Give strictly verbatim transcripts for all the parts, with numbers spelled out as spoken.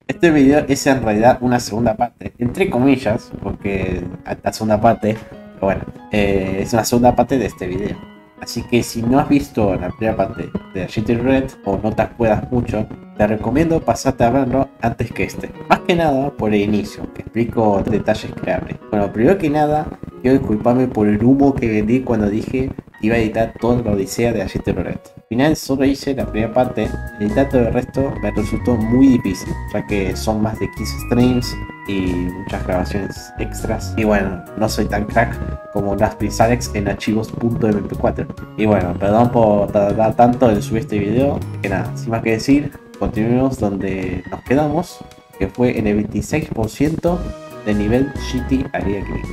Este video es en realidad una segunda parte, entre comillas, porque la segunda parte, bueno, eh, es una segunda parte de este video. Así que si no has visto la primera parte de G T Red o no te acuerdas mucho, te recomiendo pasarte a verlo antes que este. Más que nada por el inicio, que explico detalles clave. Bueno, primero que nada, quiero disculparme por el humo que vendí cuando dije que iba a editar toda la odisea de G T Red. Al final solo hice la primera parte, editar todo el resto me resultó muy difícil, ya que son más de quince streams y muchas grabaciones extras. Y bueno, no soy tan crack como Raspberry Alex en archivos .m p cuatro. Y bueno, perdón por tardar tanto en subir este video. Que nada, sin más que decir, continuemos donde nos quedamos, que fue en el veintiséis por ciento de nivel G T Area Green.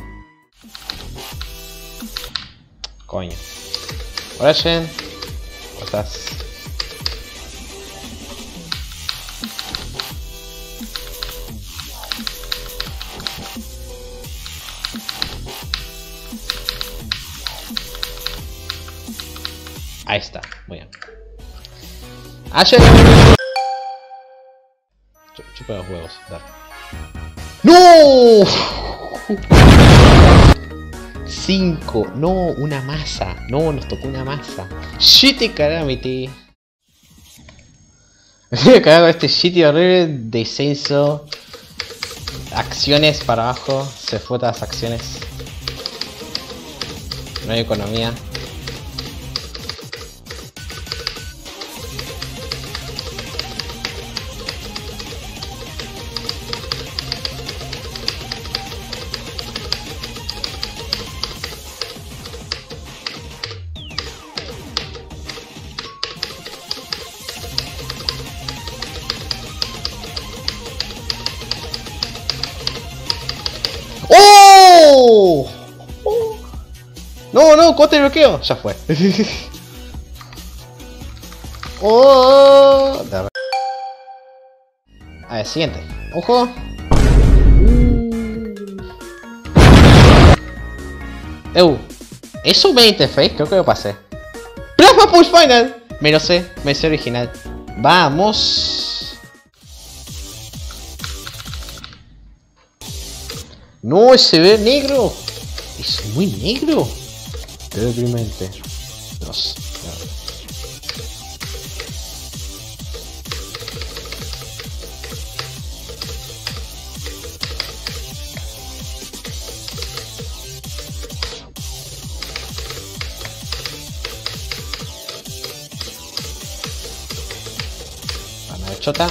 Coño. Hola, Jen. ¿Cómo estás? Ahí está, muy bien. ¡Ayer! Chupa los huevos, dale. ¡No! cinco, no, una masa. No, nos tocó una masa. Shitty calamity. Me voy a cagar con este shitty horrible. Descenso. Acciones para abajo. Se fue todas las acciones. No hay economía. ¡Oh! ¡Oh! No, no, ¿cómo te bloqueo? Ya fue. ¡Oh! A ver, siguiente. ¡Ojo! ¡Ew! ¿Es un main interface? Creo que lo pasé. ¡Plasma Push Final! Me lo sé, me sé original. ¡Vamos! No, se ve negro. Es muy negro. Qué deprimente. Dos. Vamos a chota.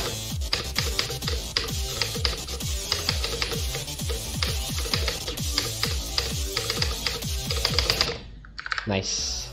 Nice.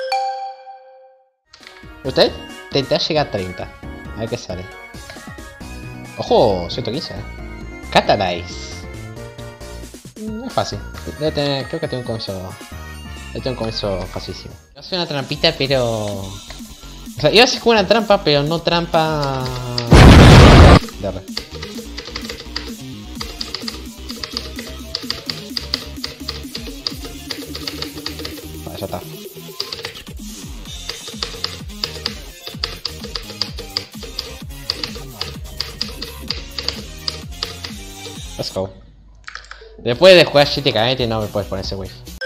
Usted intenta llegar a treinta. A ver qué sale. Ojo, ciento quince. Eh. Catalize. No es fácil. Debe tener, creo que tengo un comienzo. Debe tener un comienzo facilísimo. Iba a hacer una trampita, pero. O sea, iba a hacer una trampa, pero no trampa. De re. Vale, ya está. Let's go. Después de jugar Shitty Calamity no me puedes poner ese wave.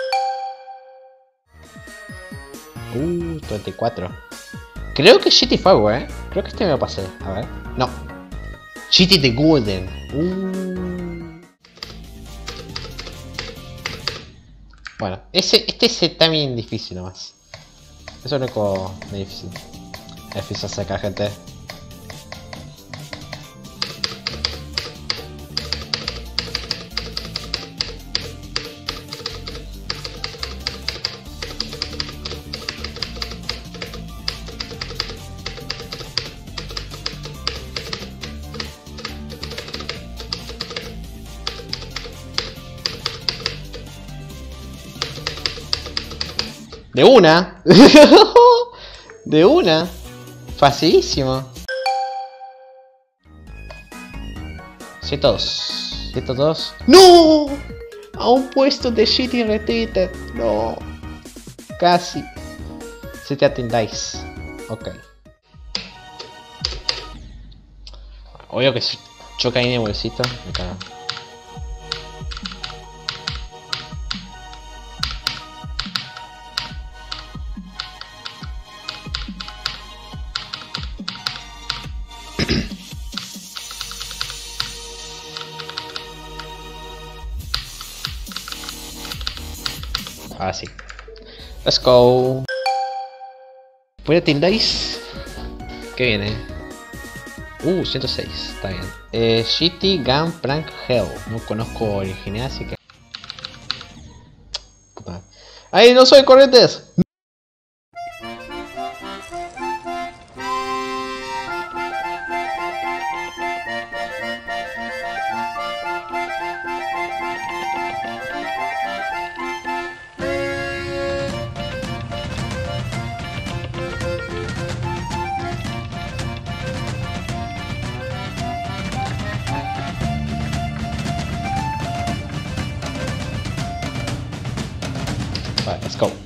Uh, treinta y cuatro. Creo que Shitty Power, eh. Creo que este me lo pasé. A ver. No. Shitty the Golden. Uh. Bueno, ese, este es también difícil nomás. Eso es lo único difícil. Es difícil sacar gente. De una. De una. Facilísimo. ciento dos. ciento dos. ¡No! A un puesto de Shitty Repeated. No. Casi. setenta Dice. Ok. Obvio que si choca ahí en el bolsito, me cago. Ah, sí. Let's go. ¿Puede tildáis? ¿Qué viene? Uh, ciento seis, está bien. Eh, Shitty Gun Prank Hell. No conozco el original, así que... ¡Ay, no soy corrientes! Vale, let's go.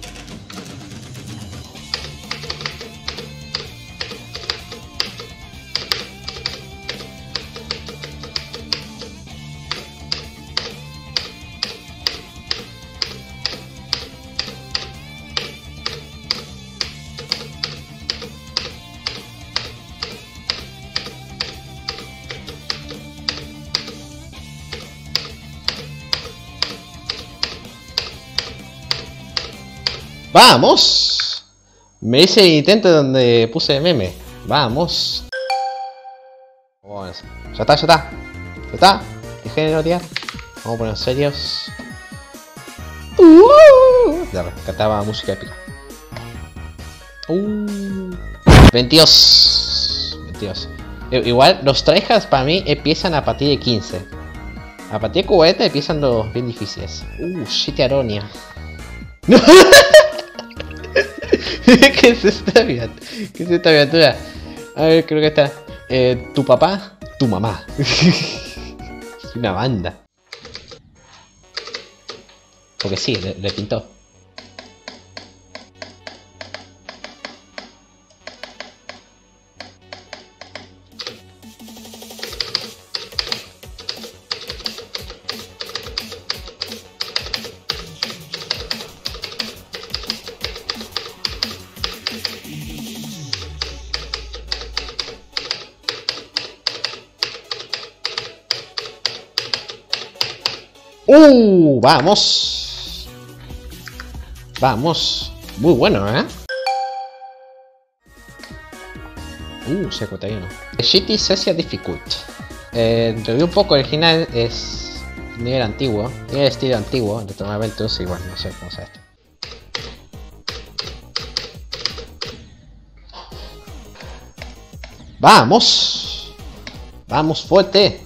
¡Vamos! Me hice el intento donde puse meme. ¡Vamos! Bueno, ya está, ya está. Ya está. Dejen de odiar. Vamos a ponernos serios. Uh, ya cantaba música épica. Uh, veintidós. veintidós. Igual, los tryhards para mí empiezan a partir de quince. A partir de cuarenta empiezan los bien difíciles. Uh, shit aronia. ¿Qué es esta aventura? ¿Qué es esta aventura? A ver, creo que está. Eh, tu papá, tu mamá. Es una banda. Porque sí, le, le pintó. ¡Uh! ¡Vamos! ¡Vamos! Muy bueno, ¿eh? Uh, cincuenta y uno. Shitty Session Difficult. Eh, reví un poco, el original es nivel antiguo. Tiene el estilo antiguo de Tomb Adventures, igual, no sé cómo sea esto. ¡Vamos! ¡Vamos fuerte!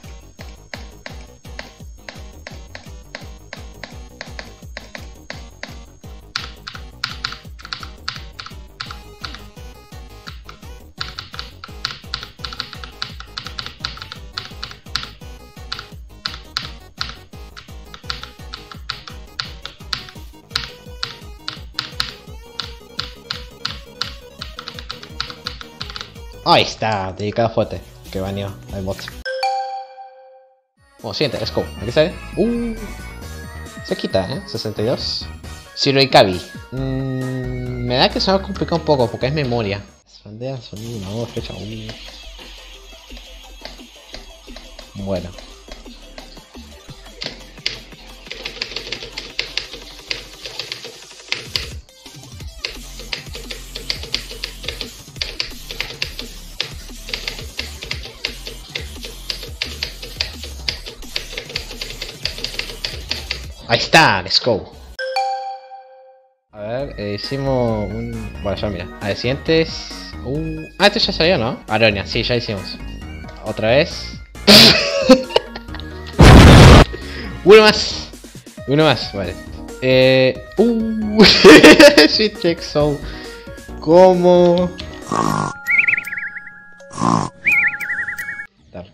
Ahí está, dedicado fuerte. Que baneó el bot. Bueno, siguiente, let's go. ¿A qué sale? Uh, se quita, ¿eh? sesenta y dos. Zero y Kabi. Mm, me da que se va a complicar un poco porque es memoria. Bandera, sonido, una voz, flecha, uno. Bueno. Ahí está, let's go. A ver, eh, hicimos un... Bueno, ya mira. A ver, siguientes... Uh... Ah, este ya salió, ¿no? Aronia, sí, ya hicimos. Otra vez. Uno más. Uno más, vale. Eh... Uh... Shit, check, so... ¿Cómo? Dale.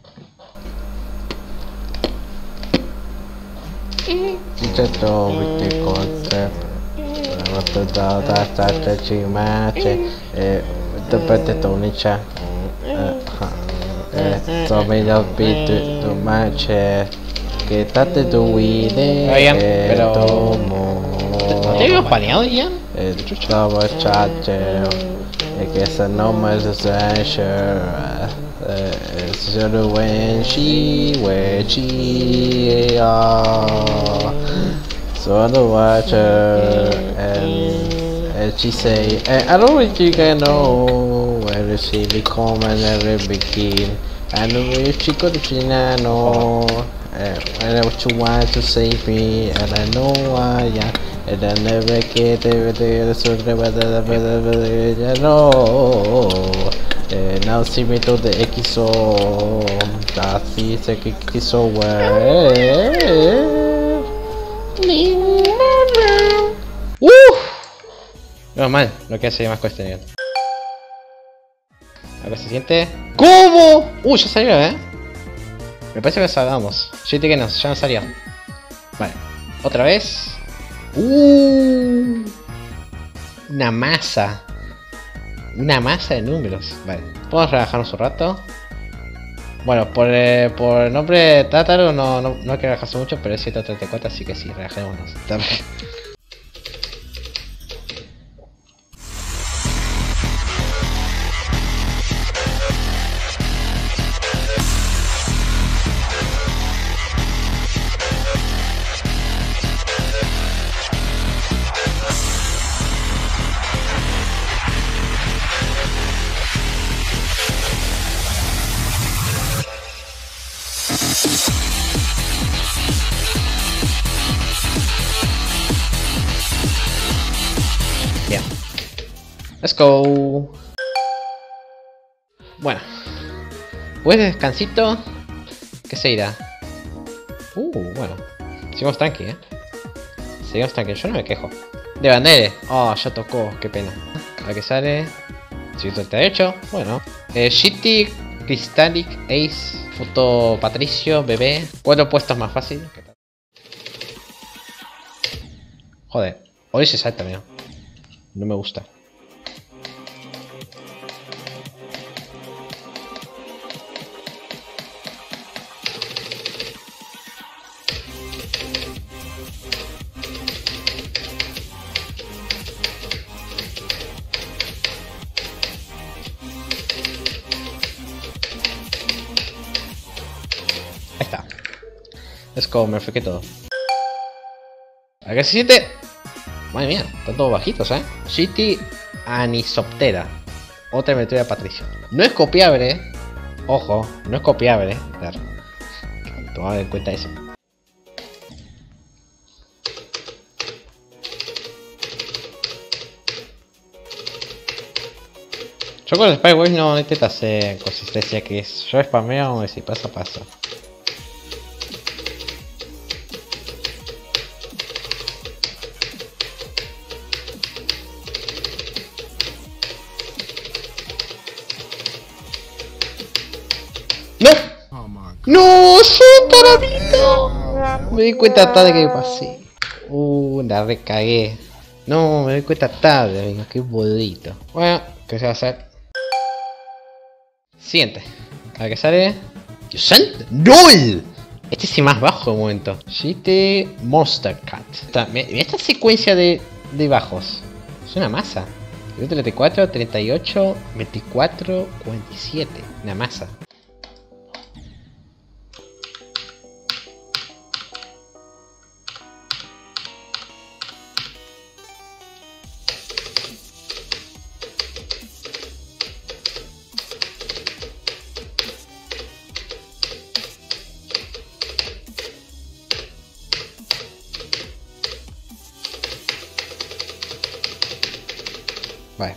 Intento with concept. What the data that you match. Eh, the better to nicha. Esto me lo pide tu manche. Quítate tu video. Pero... ¿No te habías planeado, Ian? Estaba chacho. Es que esa no me es essential. It's solo when she, when she, ah. Solo watch her and, and she say, I don't think you can know where she be coming every begin. I know if she could China no. And what you want to save me, and I know why, yeah. And I never get everything, so never, you know. And now see me to the X O. Así se que quiso ver. Uff. No mal, no queda sería más cuestionable. A ver si se siente. ¿Cómo? Uy, ya salió, eh. Me parece que salgamos. Yo te que no, ya no salió. Vale, otra vez. Uh, una masa. Una masa de números. Vale, podemos relajarnos un rato. Bueno, por, eh, por el nombre de Tátaro no, no, no hay que relajarse mucho, pero es ciento treinta y cuatro, así que sí, relajémonos. Bien. Let's go. Bueno. Pues de descansito. ¿Qué se irá? Uh, bueno. Seguimos tranqui, eh. Seguimos tranqui. Yo no me quejo. De bandere. Oh, ya tocó. Qué pena. A ver qué sale. ciento treinta y ocho. Bueno. Eh, Shitty, Crystallic, Ace, Foto Patricio, Bebé. Cuatro puestos más fácil. Joder. Hoy se salta, mira. No me gusta. Ahí está. Es como me frequé todo. ¿A qué se siente? Madre mía, están todos bajitos, eh. Shitty Anisoptera. Otra inventoria de Patricio. No es copiable, eh. Ojo, no es copiable, eh. Claro. Tomad en cuenta eso. Yo con el Spyway no intento hacer consistencia, que es yo spameo y si pasa, pasa. ¡No! ¡No! ¡Sí, carabito! Me di cuenta tarde que me pasé. Uh, la recagué. No, me di cuenta tarde, amigo. Qué bodito. Bueno, ¿qué se va a hacer? Siguiente. A ver qué sale. ¡Dios santo! ¡Nol! Este es el más bajo de momento. Shitty Monster Cat. Esta, mira esta secuencia de, de bajos. Es una masa. treinta y cuatro, treinta y ocho, veinticuatro, cuarenta y siete. Una masa. Vale.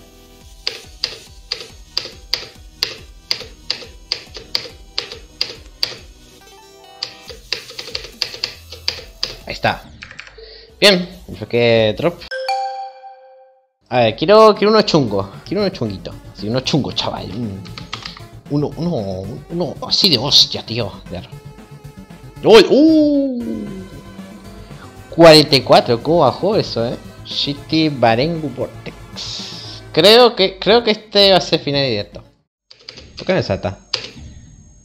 Ahí está. Bien, enfoque drop. A ver, quiero, quiero uno chungo. Quiero uno chunguito. Sí, uno chungo, chaval. Uno, uno, uno así de hostia, tío. ¡Uy! ¡Uh! cuarenta y cuatro, ¿cómo bajó eso, eh? Shitty Barengu Vortex. Creo que, creo que este va a ser final directo. ¿Por qué me salta?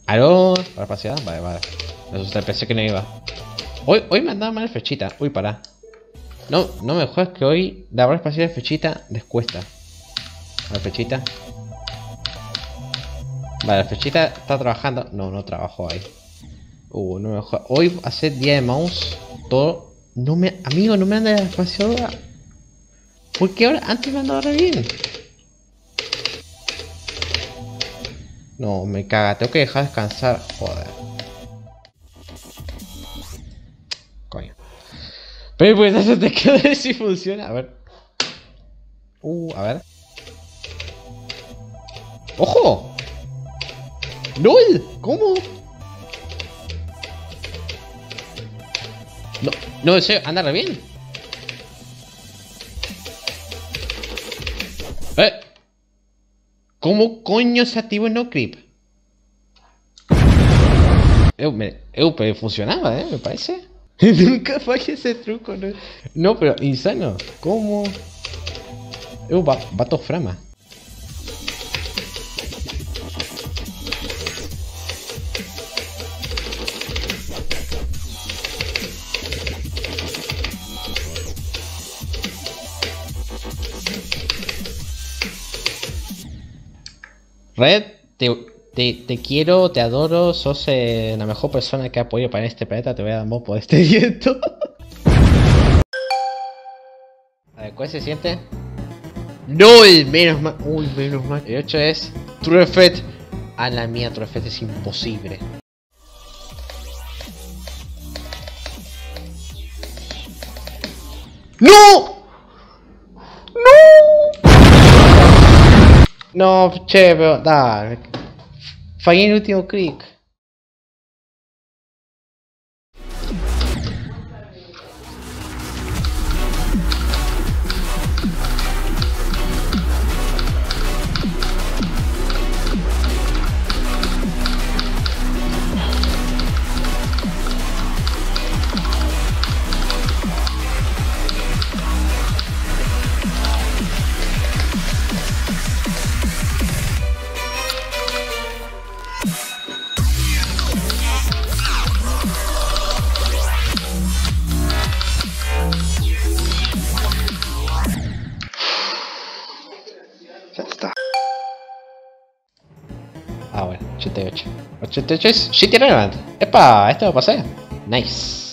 ¿Aló? ¿Para pasear? Vale, vale. Me asusté, pensé que no iba. Hoy, hoy me andaba mal flechita. Uy, pará. No, no me juegas que hoy la barra espacial de flechita les cuesta. La flechita. Vale, la flechita está trabajando. No, no trabajó ahí. Uh, no me juegas. Hoy hace día de mouse. Todo. No me. Amigo, no me anda la espaciadora. ¿Por qué ahora? Antes me andaba re bien. No, me caga. Tengo que dejar descansar. Joder. Coño. Pero pues eso te quedo ver si funciona. A ver. Uh, a ver. ¡Ojo! ¡Lol! ¿Cómo? No, no, en serio, anda re bien. ¿Eh? ¿Cómo coño se activó el no creep? Eu, me, eu, pero funcionaba, eh, me parece. Nunca fallé ese truco, no, no, pero insano. ¿Cómo? Eu, va, vato frama. Red, te, te, te quiero, te adoro, sos eh, la mejor persona que ha podido para este planeta, te voy a dar amor por este viento. A ver, ¿cuál se siente? ¡No! El menos mal. Uy, menos mal. El ocho es True Effect. A la mía, True Effect es imposible. ¡No! No, che, pero dale. Fallé en el último clic. Ya está. Ah, bueno, ochenta y ocho. ochenta y ocho es Shitty Relevant. ¡Epa! Esto lo pasé. Nice.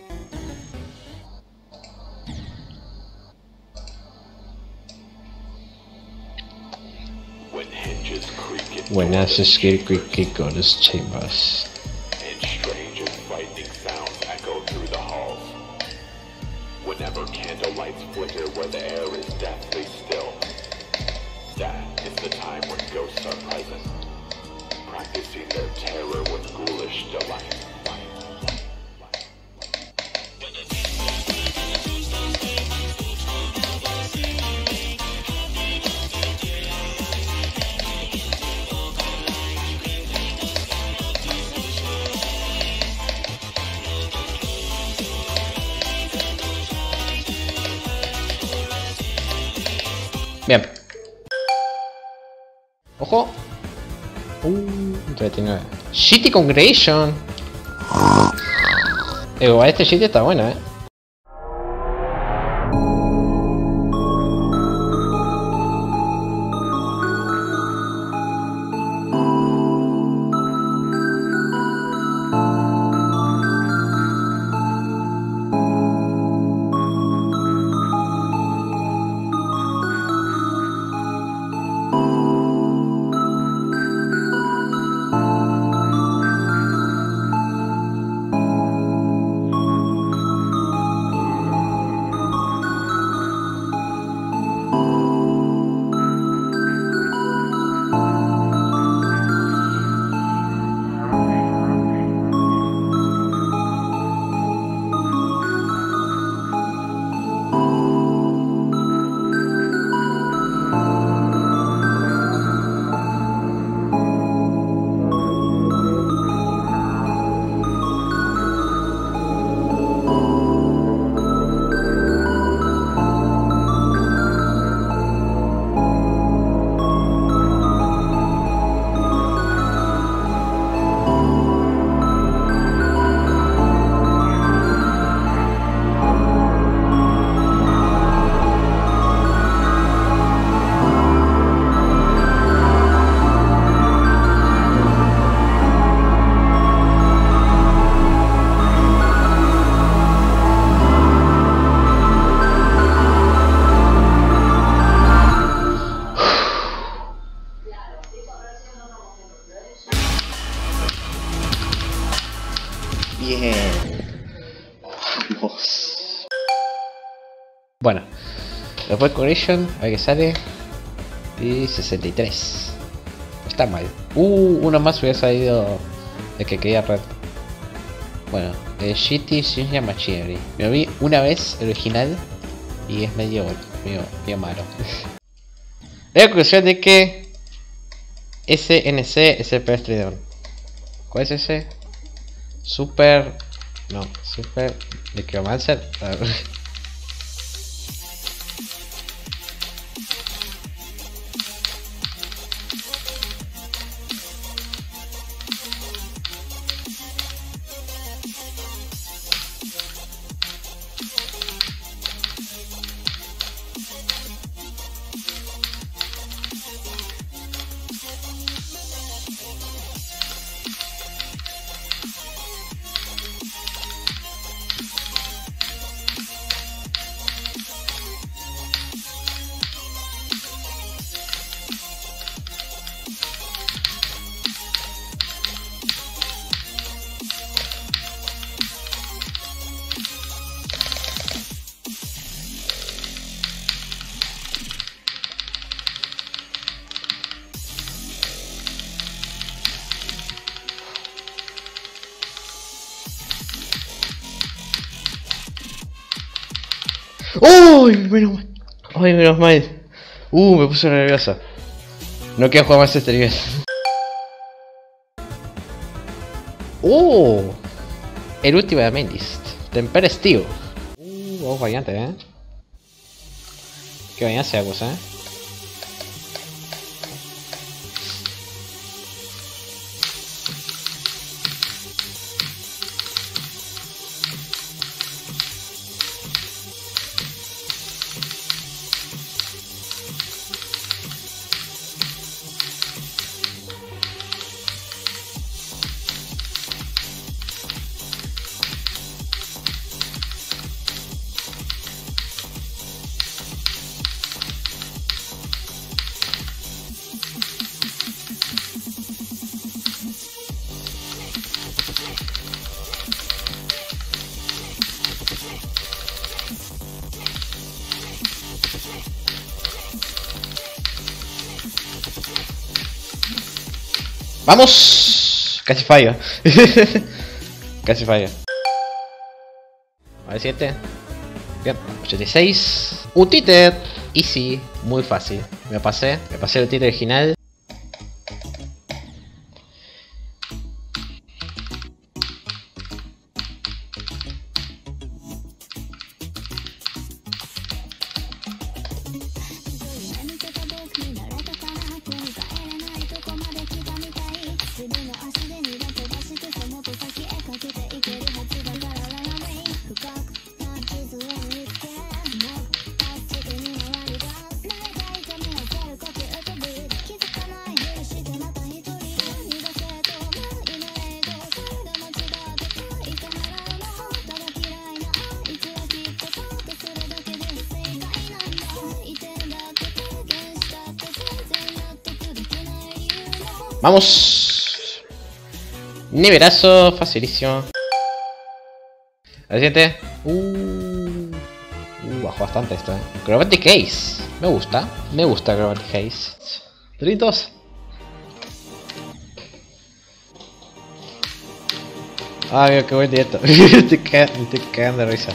When ashes creak, creak, creak on his chambers. And strange and frightening sounds echo through the halls. Whenever candlelights flicker where the air is deathly still, that is the time when ghosts are present, practicing their terror with ghoulish delight. Bien. Ojo. Uh, treinta y nueve. Shitty Congregation. Igual este shitty está bueno, eh. Bien. Vamos. Bueno. Después Correction, a ver qué sale. Y sesenta y tres. Está mal. Uh, uno más hubiera salido de que quería red. Bueno, el Shitty Ninja Machinery. Me lo vi una vez el original y es medio, medio, medio malo. La conclusión de que S N C es el peor Stridon. ¿Cuál es ese? Super... No, Super... Necromancer. ¡Uy! Menos mal. ¡Ay, menos mal! Uh, me puse nervioso. No quiero jugar más este nivel. ¡Uh! El último de Main List. Temper Steel. Uh, vamos variante, eh. Qué variante sea cosa, eh. ¡Vamos! Casi fallo. Casi fallo. A ver, siete. Bien, ochenta y seis. Un títer. Easy, muy fácil. Me pasé, me pasé el títer original. Vamos. Nivelazo, facilísimo. Al siguiente. Uh, uh, bajó bastante esto, eh. Chromatic Haze. Me gusta. Me gusta Chromatic Haze. Doritos. Ah, mira qué buen directo. Estoy cagando de risa.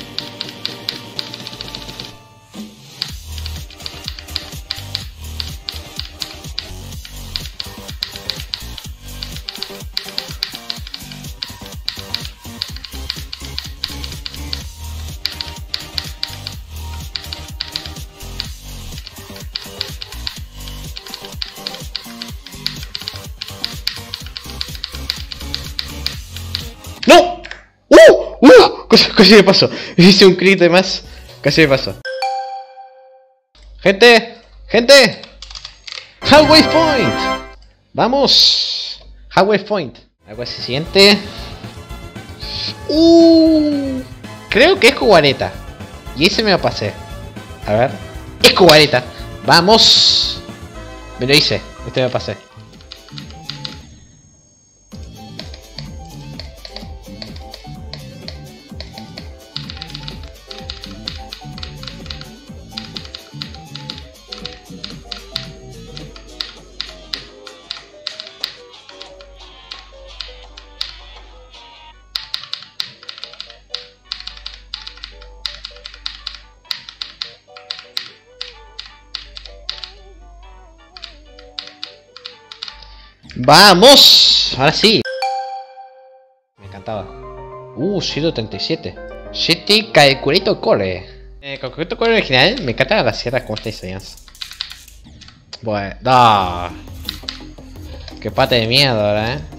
¡No! ¡Uh! ¡Uh! Casi, casi me pasó. Hice un crit de más. Casi me pasó. ¡Gente! ¡Gente! ¡Halfway Point! ¡Vamos! ¡Halfway Point! Algo así siguiente. ¡Uh! Creo que es cuarenta. Y ese me lo pasé. A ver. ¡Es cuarenta! ¡Vamos! Me lo hice. Este me lo pasé. ¡Vamos! Ahora sí. Me encantaba. Uh, ciento treinta y siete. siete Calculator Core. Eh, Calculator Core original. Me encantan las sierras como estas diseñadas. Bueno, no. Qué pata de miedo ahora, eh.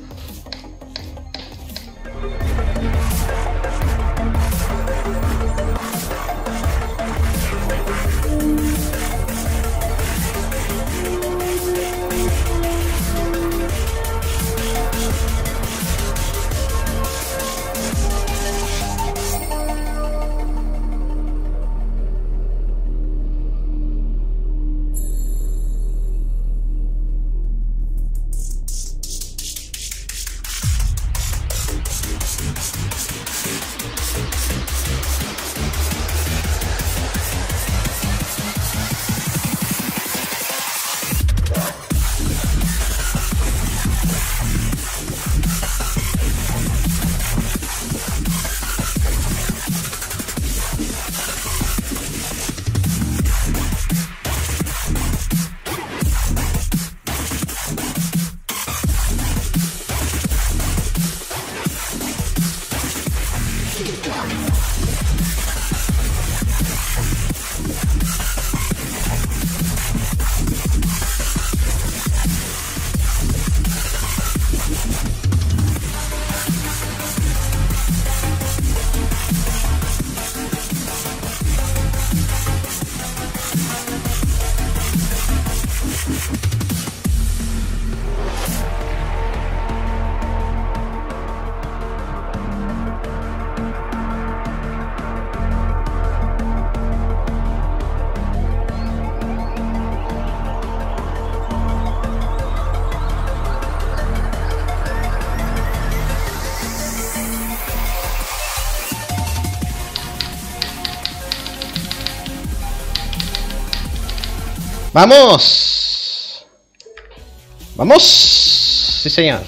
¡Vamos! ¡Vamos! Sí, señor.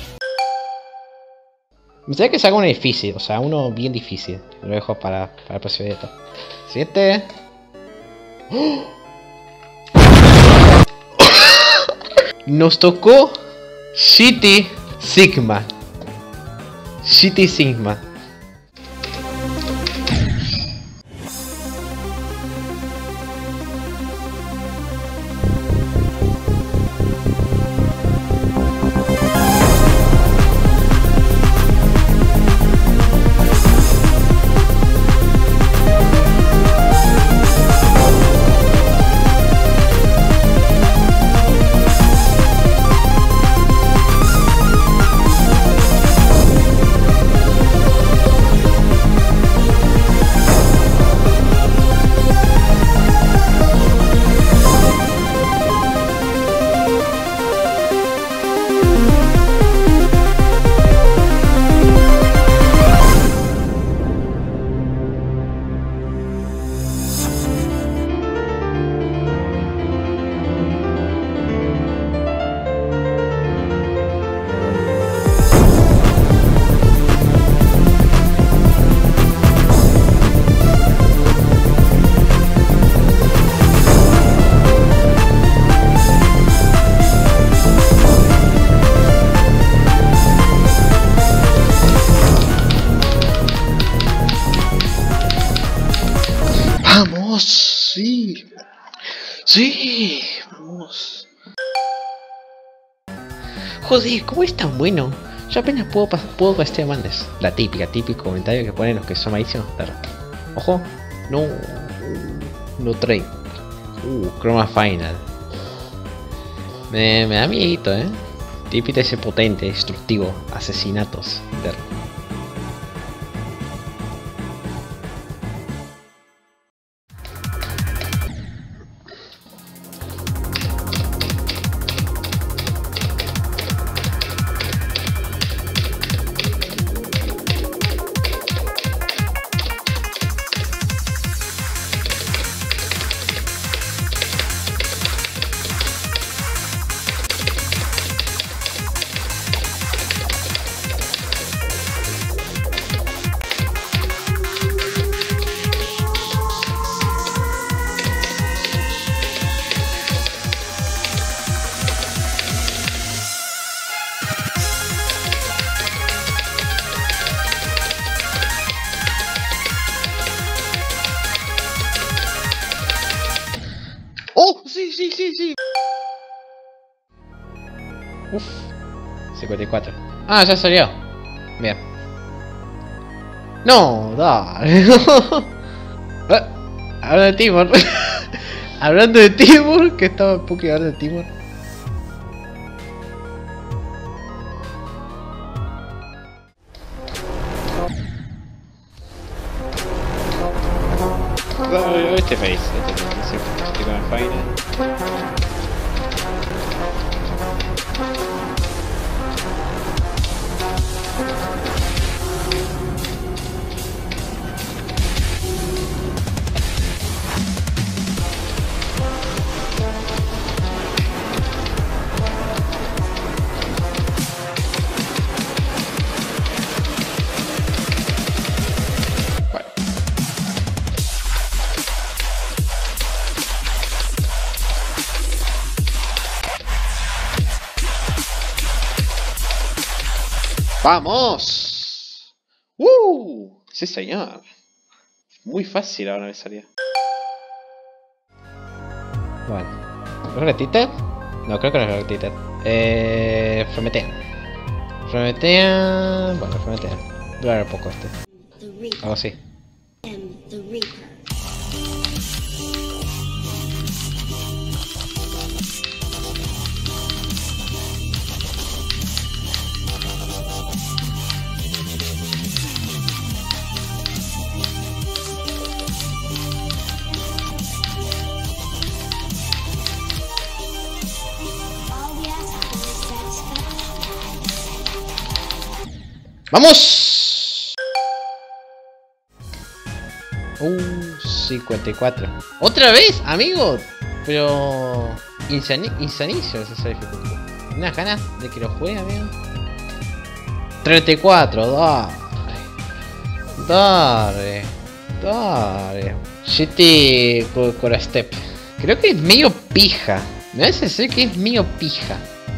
Me gustaría que se haga uno difícil, o sea, uno bien difícil. Lo dejo para, para el próximo video. Siguiente. ¡Oh! Nos tocó City Sigma. City Sigma. ¡Vamos! ¡Sí! ¡Sí! ¡Vamos! Joder, ¿cómo es tan bueno? Yo apenas puedo, puedo con este Mandes. La típica, típico comentario que ponen los que son malísimos. Pero, ojo, no. No trade. Uh, Chroma Final. Me, me da miedito, eh. Típico ese potente, destructivo, asesinatos. De... Uf. cincuenta y cuatro. Ah, ya salió. Bien. No, dale. Ah, hablando de Timor. Hablando de Timor, que estaba un poco hablando de Timor. Este face, este face, estoy con el final. ¡Vamos! ¡Uh! Sí, señor. Muy fácil ahora me salía. Bueno. ¿Retite? No, creo que no es Retite. Eh. Prometea. Prometea. Bueno, Prometea. Durar un poco este. Algo así. ¡Vamos! Uh, cincuenta y cuatro. ¿Otra vez, amigo? Pero... Insani insanicio es esa dificultad. Unas ganas de que lo juegue, amigo. treinta y cuatro, dale. Dale. Dale. Shitty Cora Step. Creo que es medio pija. Me hace ser que es medio pija.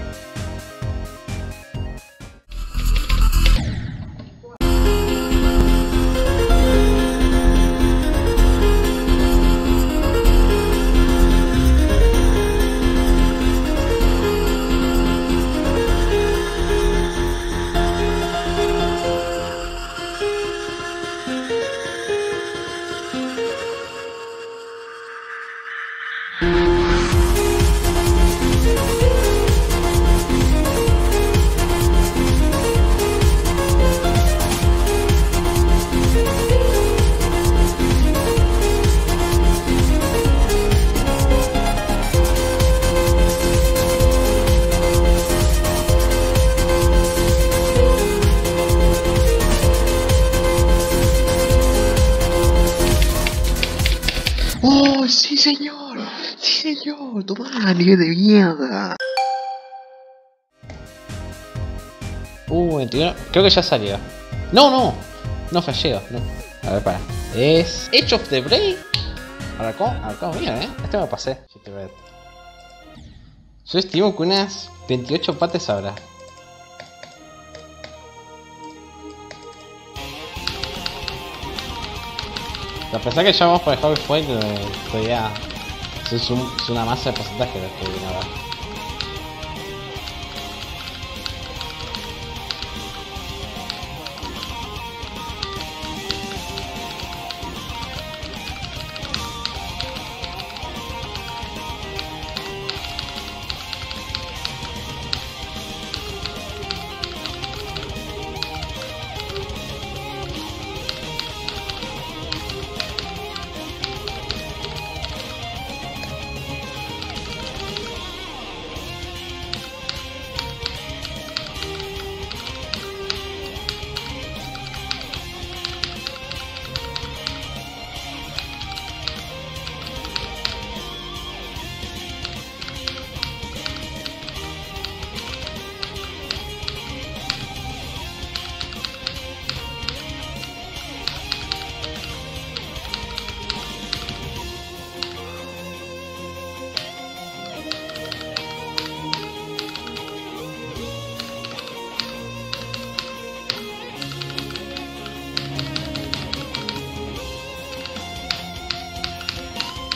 ¡Oh, sí, señor! ¡Sí, señor! ¡Toma, nivel de mierda! Uh, veintiuno. Creo que ya salió. ¡No, no! No falleo. No. A ver, para. Es... Edge of the Break. Arrancó, arrancó bien, ¿eh? Este me pasé. Yo estimo que unas veintiocho partes habrá. A pesar que ya vamos por el Hobby Foil, todavía es, un, es una masa de porcentaje de que viene ahora.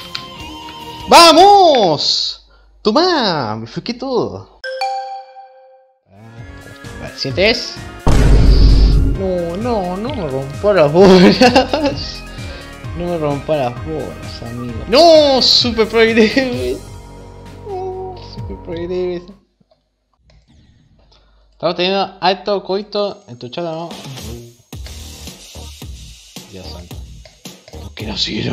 ¡Vamos! ¡Toma! Me friqué todo. ver, siguiente es. No, no, no me rompo las bolas. No me rompa las bolas, amigo. ¡No! Super Pro Davis. No, Super Pro Davis. Estamos teniendo alto coito en tu charla, ¿no? Dios santo. ¿Por qué nacieron?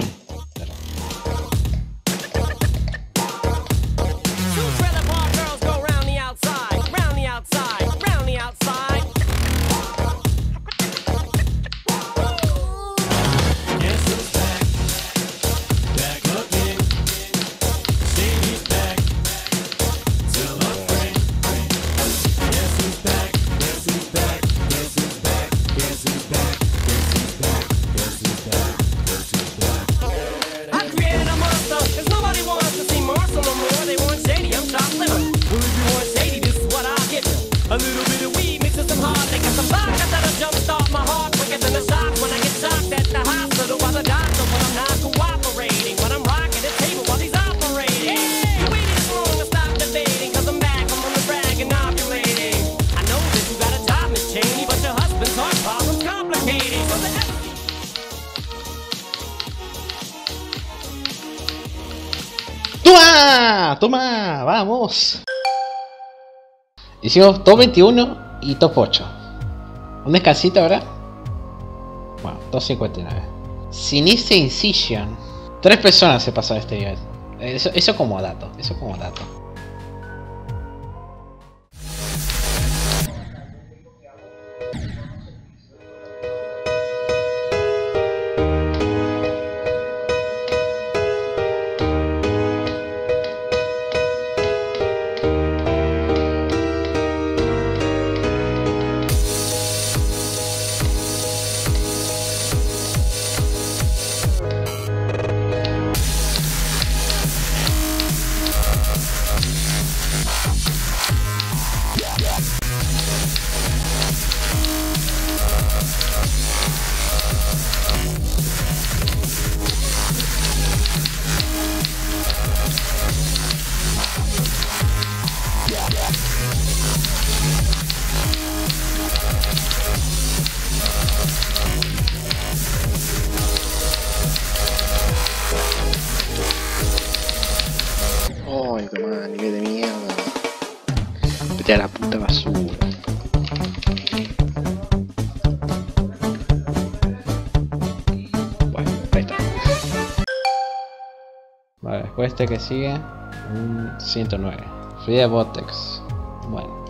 ¡Toma! ¡Toma! ¡Vamos! Hicimos top veintiuno y top ocho. ¿Un descansito ahora? Bueno, top cincuenta y nueve. Sinister Incision. Tres personas se pasaron este nivel. Eso, eso como dato. Eso como dato. Ay, toma, nivel de mierda. Vete a la puta basura. Bueno, ahí está. Vale, después este que sigue, un ciento nueve. Frida Vortex. Bueno.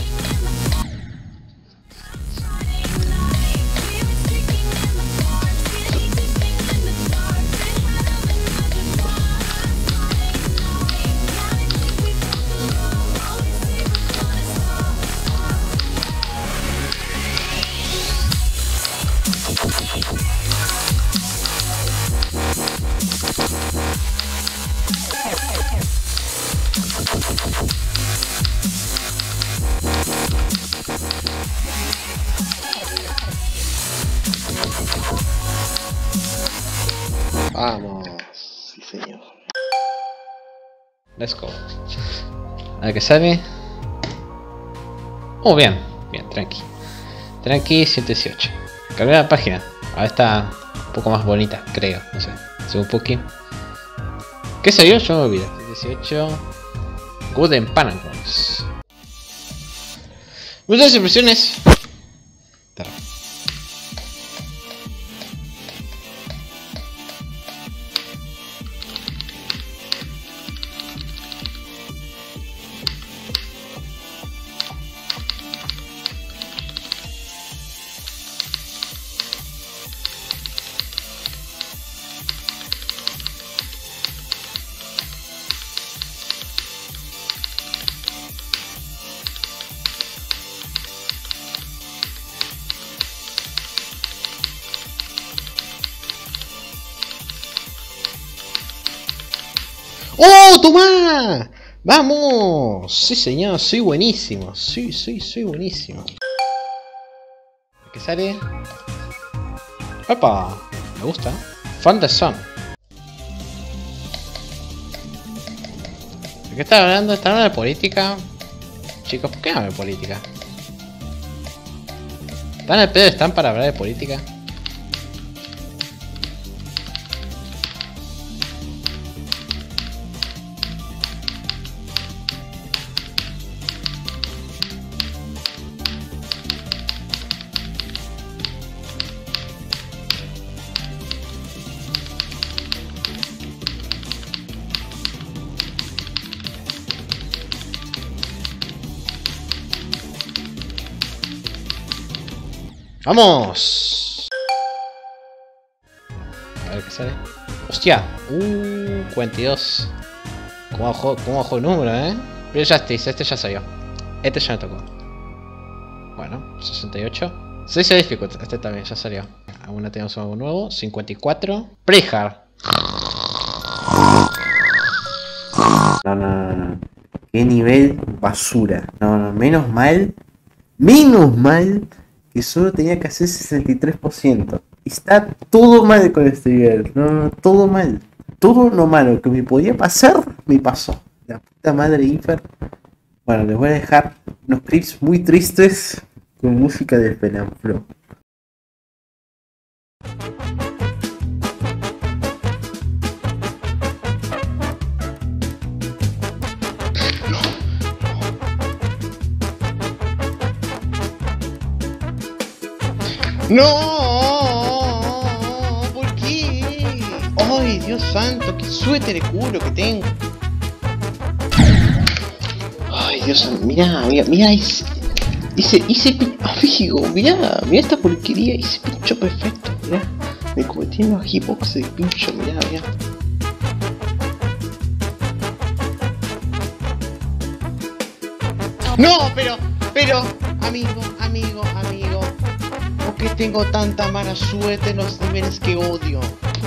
Vamos. Sí, señor. Let's go. A ver qué sale. Oh, bien. Bien, tranqui. Tranqui, ciento dieciocho. Cargué la página. Ahora está un poco más bonita, creo. No sé. Según Puki. ¿Qué salió? Yo me olvidé. dieciocho. Good en Panagons. Muchas impresiones. ¡Oh, toma! ¡Vamos! Sí, señor, soy buenísimo. Sí, sí, soy buenísimo. ¿Qué sale? ¡Opa! Me gusta. Fan the Sun. ¿De qué está hablando? ¿Está hablando de política? Chicos, ¿por qué hablan de política? ¿Están al pedo? ¿Están para hablar de política? ¡Vamos! A ver qué sale. ¡Hostia! Uh, cuarenta y dos. ¿Cómo bajó, cómo bajó el número, eh? Pero Justice, este ya salió. Este ya me tocó. Bueno, sesenta y ocho. seis se dificultad, este también ya salió. Aún tenemos algo nuevo. cincuenta y cuatro. Prehard. No, no, no, no. Qué nivel basura. No, no, menos mal. Menos mal que solo tenía que hacer sesenta y tres por ciento. Está todo mal con este nivel. No, no, todo mal. Todo lo malo que me podía pasar, me pasó. La puta madre Infer. Bueno, les voy a dejar unos clips muy tristes con música de Fenanfloo. ¡No! ¿Por qué? ¡Ay, Dios santo! ¡Qué suéter de culo que tengo! ¡Ay, Dios santo! Mirá, mira, mira ese... Ese, ese amigo, mirá, mirá esta porquería, ese pincho perfecto, mirá. Me cometí en los hitbox de pincho, mirá, mirá. No, pero, pero, amigo, amigo, amigo. ¿Por qué tengo tanta mala suerte en los niveles que odio?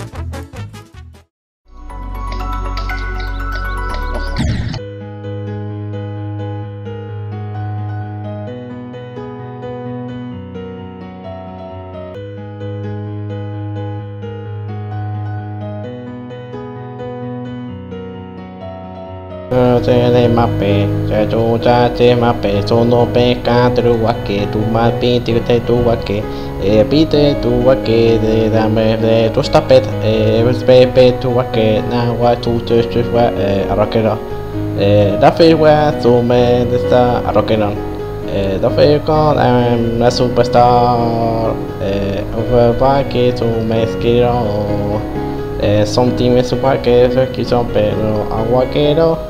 De mape, ya tu ya te mape, sono pesca truaque, tu mape te truaque, eh pite truaque de dame de tu stapet, eh pepe truaque, na wa tu tu tu wa eh arroquero, eh da fe wa tu me de esta arroqueron, eh da fe con la superstar, eh over que tu me quiero, eh son times super que se quiso pero aguaquero.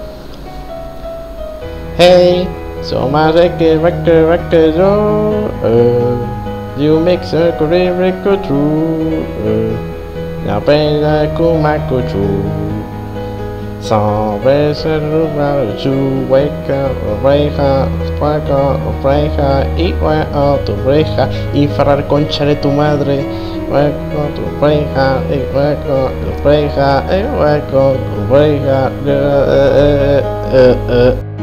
Hey, so my record, record, record, uh, you make a career record true, uh, now pay like a micro true. Some better to wake up, break up, break up, break up, igual a tu breja, y farrar concha de tu madre. Wake up, tu breja, igual a tu breja, igual a tu breja, uh, uh, uh, uh.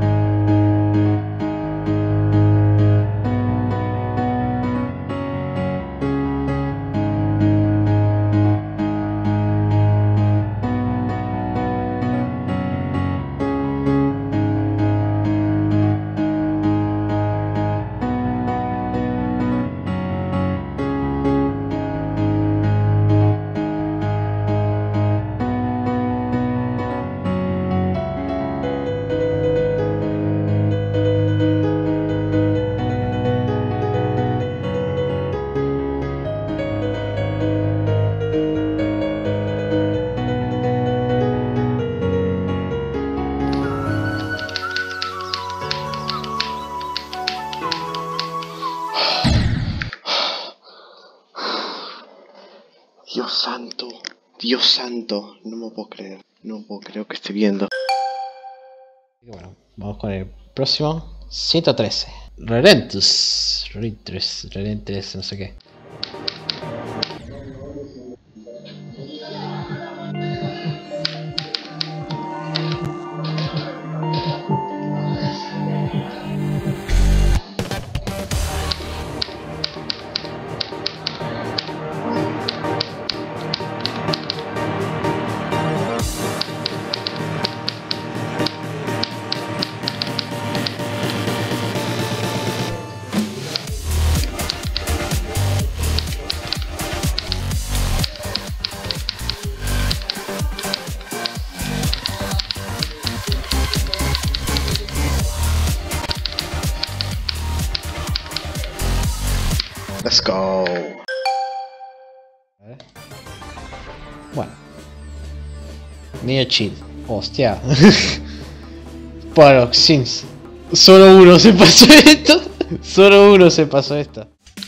Dios santo, Dios santo, no me puedo creer, no puedo creer que estoy viendo. Y bueno, vamos con el próximo, ciento trece. Relentus, Relentus, Relentus, no sé qué. Let's go. Bueno. Medio chill. Hostia. Paroxins. Solo uno se pasó esto. Solo uno se pasó esto.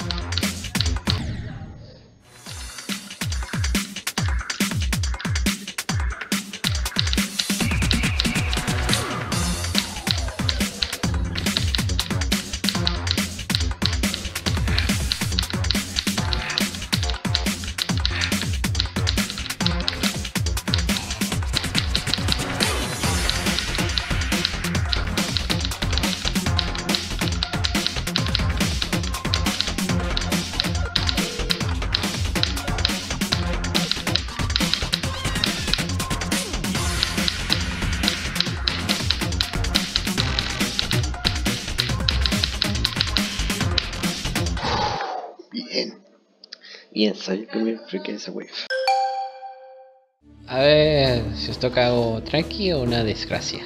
Bien. Bien, soy el primer frequency wave. A ver si os toca algo tranqui o una desgracia.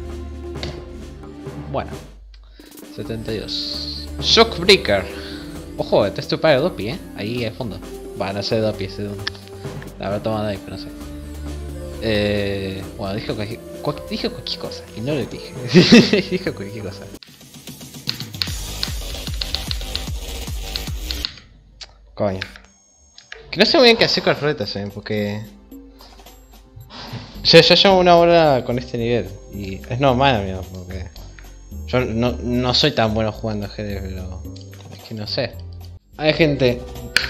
Bueno. setenta y dos. Shockbreaker. Ojo, este es tu padre Doppy, eh. Ahí al fondo. Va, no sé de Doppy, ese de un... La habrá tomado ahí, pero no sé. Eh... Bueno, dije cualquier, cual, dije cualquier cosa. Y no lo dije. Dije cualquier cosa. Coño. Que no sé muy bien qué hacer con las ruletas, ¿eh? Porque... Ya, ya llevo una hora con este nivel. Y es normal, amigo, porque... Yo no, no soy tan bueno jugando ajedrez, pero... Es que no sé. Hay gente...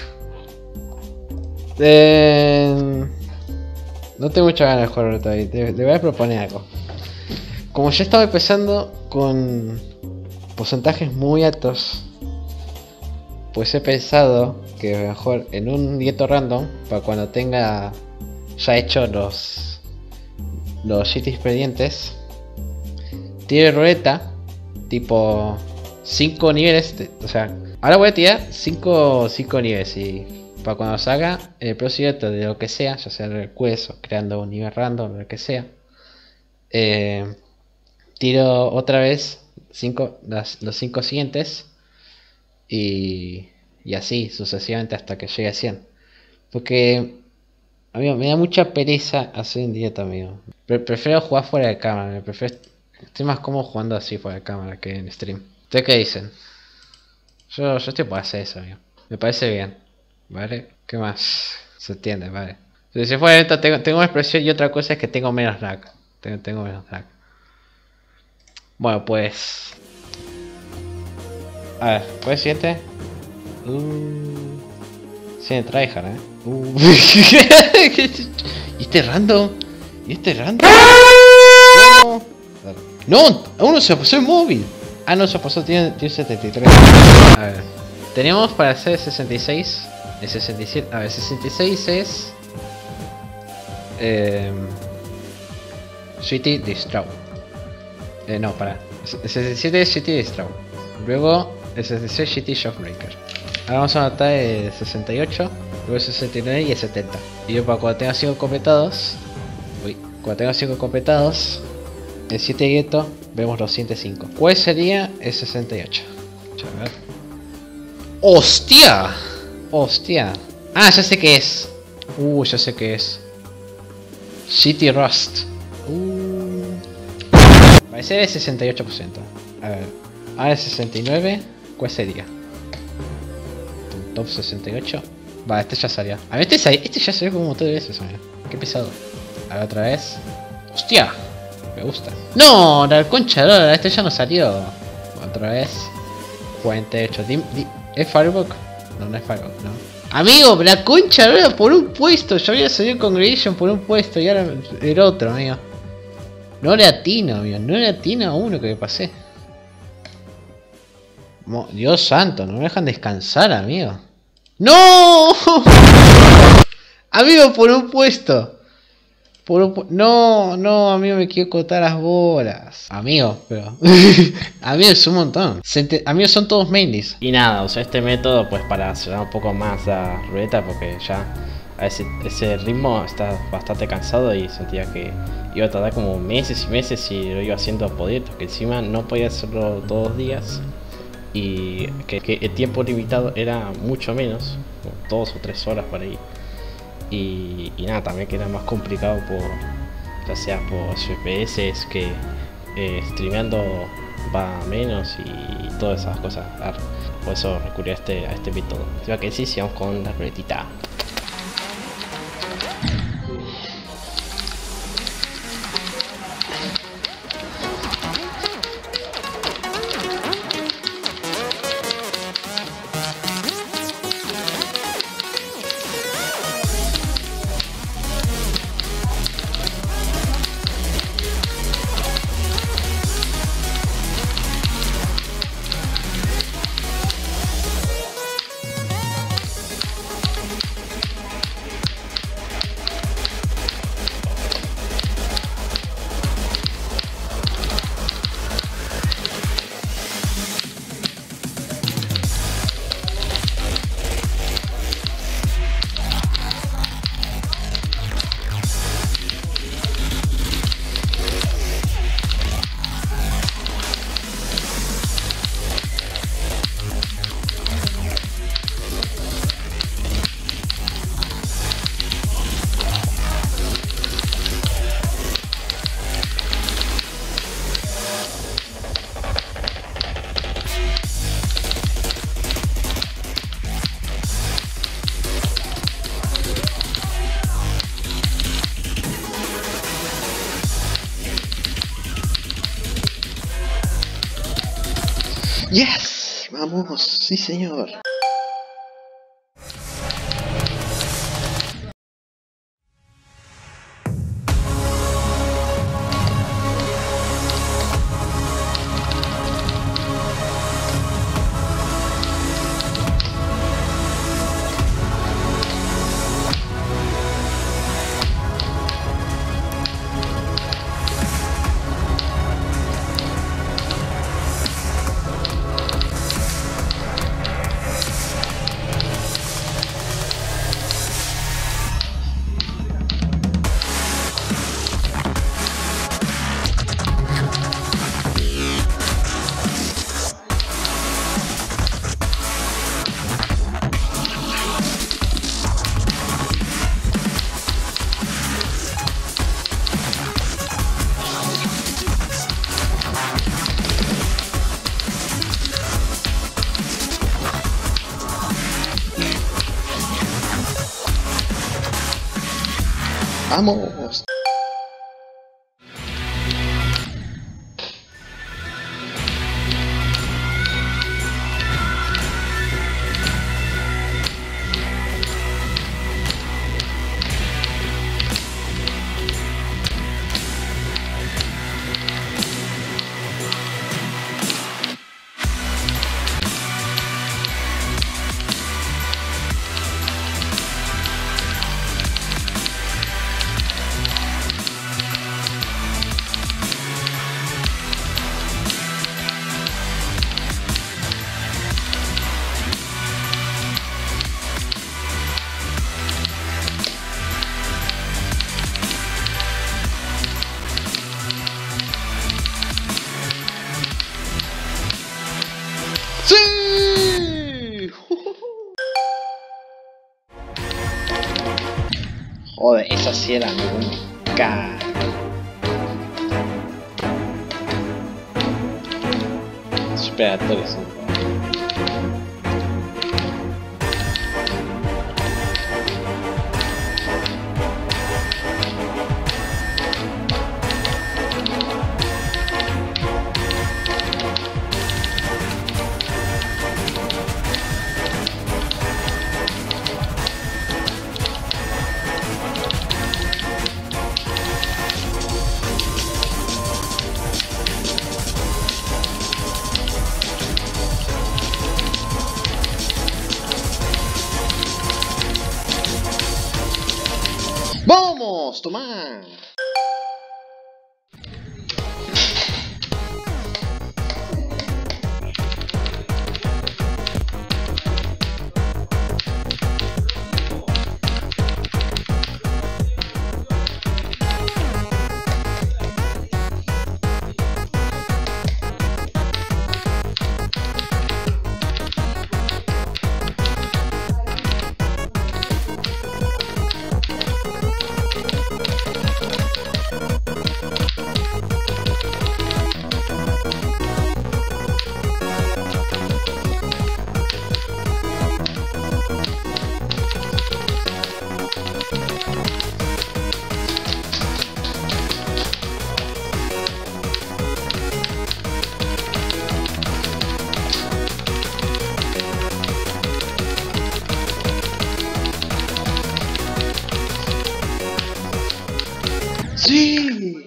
Eh... No tengo muchas ganas de jugar todavía. Te, te voy a proponer algo. Como ya estaba empezando con... porcentajes muy altos... Pues he pensado que mejor en un nieto random, para cuando tenga ya hecho los los cities pendientes, tire ruleta tipo cinco niveles, de, o sea, ahora voy a tirar cinco niveles y para cuando salga el proyecto de lo que sea, ya sea el quest o creando un nivel random, lo que sea, eh, tiro otra vez cinco, las, los cinco siguientes. Y, y así sucesivamente hasta que llegue a cien. Porque, amigo, me da mucha pereza hacer un directo, amigo. Pre prefiero jugar fuera de cámara. Me prefiero, estoy más cómodo jugando así fuera de cámara que en stream. ¿Ustedes qué dicen? Yo, yo estoy por hacer eso, amigo. Me parece bien. ¿Vale? ¿Qué más? Se entiende, vale. Si se fuera esto, tengo, tengo más presión y otra cosa es que tengo menos lag. Tengo, tengo menos lag. Bueno, pues... A ver, ¿cuál es el siguiente? Uh, sí, tryhard, eh. Uh. ¿Y este random? ¿Y este random? No, no, aún no se pasó el móvil. Ah, no se pasó, tiene, tiene setenta y tres. A ver, teníamos para hacer sesenta y seis. El sesenta y siete, a ver, sesenta y seis es. Eh, City Destroy. Eh, no, para. El sesenta y siete es City Destroy. Luego. El sesenta y seis G T Shockbreaker. Ahora vamos a anotar el sesenta y ocho, luego el sesenta y nueve y el setenta. Y yo para cuando tenga cinco completados. Uy, cuando tenga cinco completados. El siete gueto, vemos los siguientes cinco. ¿Cuál sería el sesenta y ocho? A ver. ¡Hostia! ¡Hostia! Ah, ya sé qué es. Uh, ya sé qué es. City Rust. Uh. Va a ser el sesenta y ocho por ciento. A ver. Ahora el sesenta y nueve. ¿Cuál sería? Top sesenta y ocho. Va, este ya salió. A ver, este, este ya salió como un montón de veces, amigo. Qué pesado. A ver, otra vez. ¡Hostia! Me gusta. ¡No! La concha de lora, este ya no salió. Otra vez. cuarenta y ocho. Dim, dim, ¿Es Firebook? No, no es Firebook, no. Amigo, la concha de lora por un puesto. Yo había salido Congregation por un puesto y ahora el otro, amigo. No le atino, amigo. No le atino a uno que me pasé. Dios santo, no me dejan descansar, amigo. ¡No! Amigo, por un puesto. Por un pu no, no, amigo, me quiero cortar las bolas. Amigo, pero... Amigo, es un montón. Amigos, son todos mainlis. Y nada, usé este método pues para acelerar un poco más la ruleta porque ya a ese, ese ritmo está bastante cansado y sentía que iba a tardar como meses y meses y lo iba haciendo por dietos, que encima no podía hacerlo todos los días. y que, que el tiempo limitado era mucho menos, como dos o tres horas por ahí. Y, y nada, también que era más complicado por, ya sea por F P S, que eh, streameando va menos y todas esas cosas. Por eso recurrí a este, a este método. Así que sí, sigamos con la ruletita. Yes, vamos, sí señor. Vamos. ¡Sí! Joder, esa sí era nunca. Superatorios. ¡Vamos! ¡Toma! ¡Sí!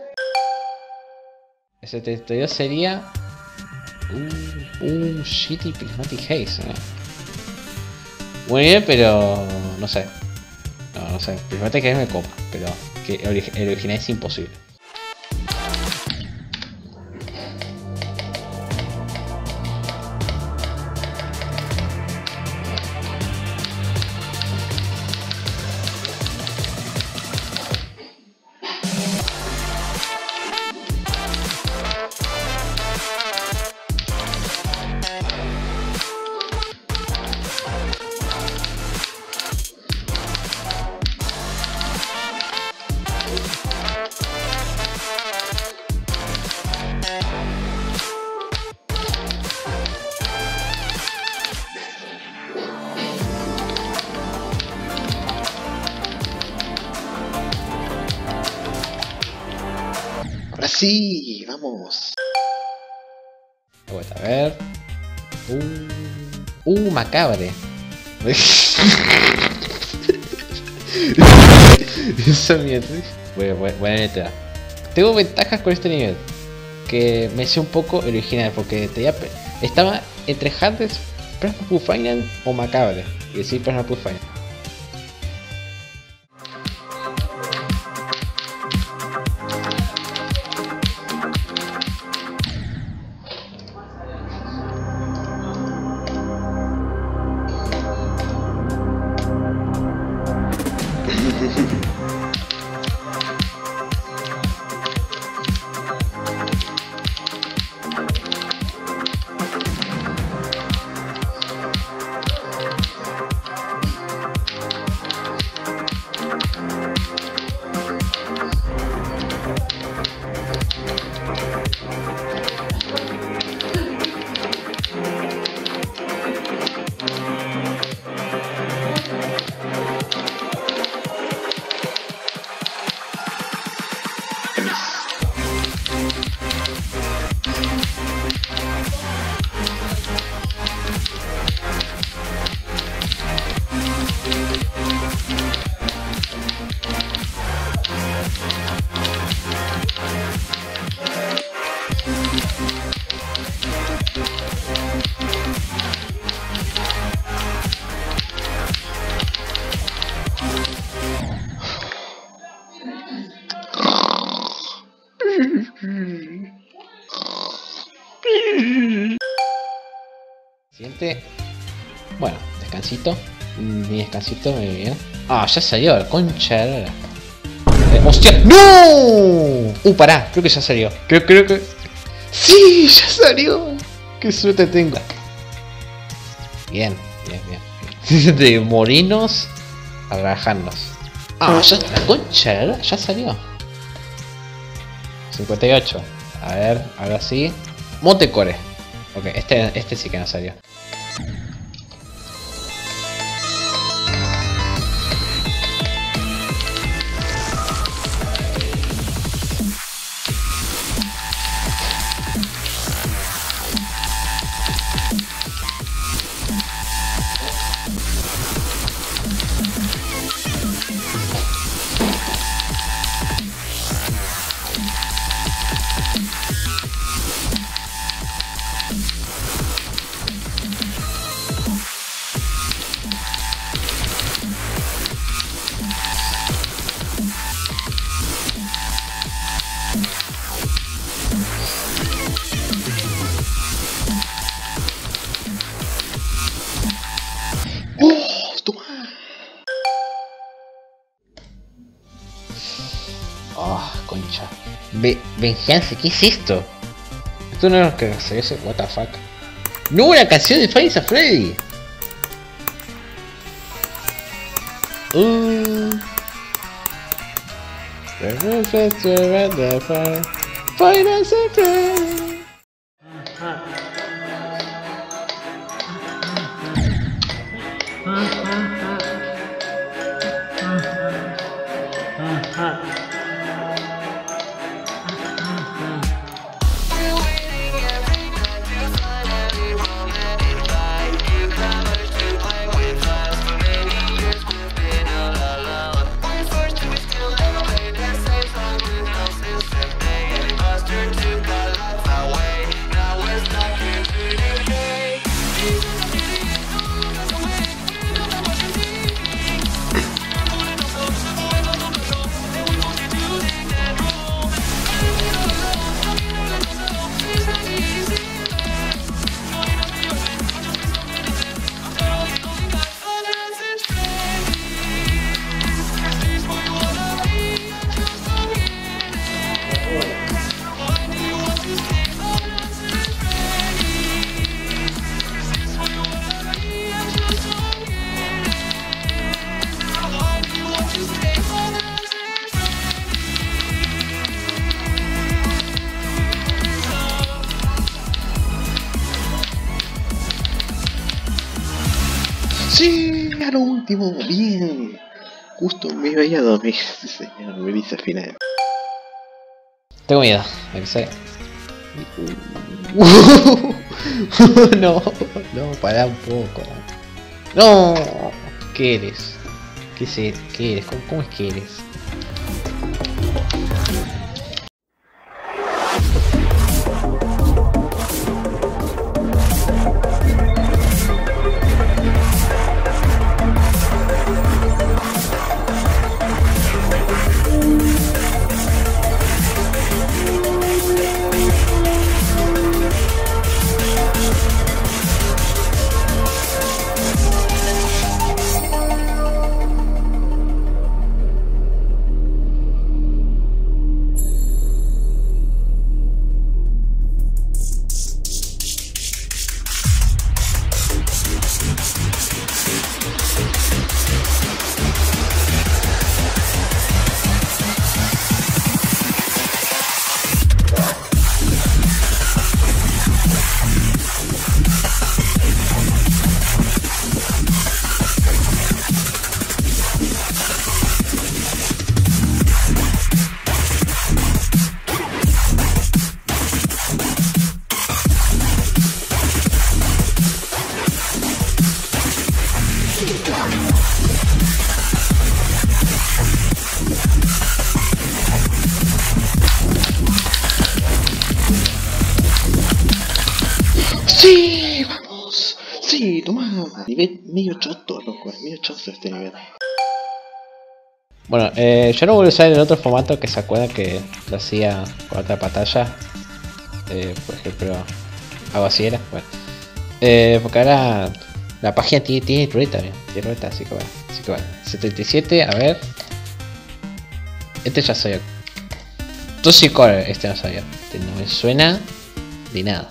El setenta y dos sería... Uh, un Shitty Prismatic Haze, ¿eh? Muy bien, pero... no sé. No, no sé. Prismatic Haze me copa, pero que el original es imposible. Ahora sí, vamos. A ver. Uh, uh macabre. Esa mierda. Bueno, buena letra. Tengo ventajas con este nivel. Que me sé un poco el original. Porque te estaba entre Hades, Plasma Puff Final o Macabre. Y decir Plasma Puff Final. Siguiente. Bueno, descansito. Mi descansito me viene. Ah, ya salió, la concha de la... eh, ¡Hostia! ¡No! Uh, pará, creo que ya salió. Creo, creo que... ¡Sí! ¡Ya salió! ¡Qué suerte tengo! Bien, bien, bien. De morirnos a relajarnos. Ah, ya la concha de la... ya salió. cincuenta y ocho. A ver, ahora sí. Montecore. Ok, este, este sí que no salió. Oh, concha. Ve venganza, ¿qué es esto? Esto no es lo que se dice, what the fuck. ¡No! ¡La canción de Five Nights at Freddy! Uh. Five Nights at Freddy. Sí, a lo último, bien. Justo me iba a dormir, sí señor, me dice al final. Tengo miedo, me avisé. No, no, pará un poco. No, ¿qué eres? ¿Qué es eres? ¿Qué eres? ¿Cómo, cómo es que eres? ¡Sí! ¡Vamos! ¡Sí! ¡Toma! Nivel medio choto, loco. Es medio choto este nivel. Bueno, eh, yo no voy a usar el otro formato que se acuerda que lo hacía con otra pantalla. Eh, por ejemplo, algo así era. Bueno, eh, porque ahora la página tiene, tiene ruleta, ¿no? Tiene ruleta, así que bueno. Así que bueno. setenta y siete, a ver. Este ya sabía. Toxic Core, este no sabía. Este no me suena de nada.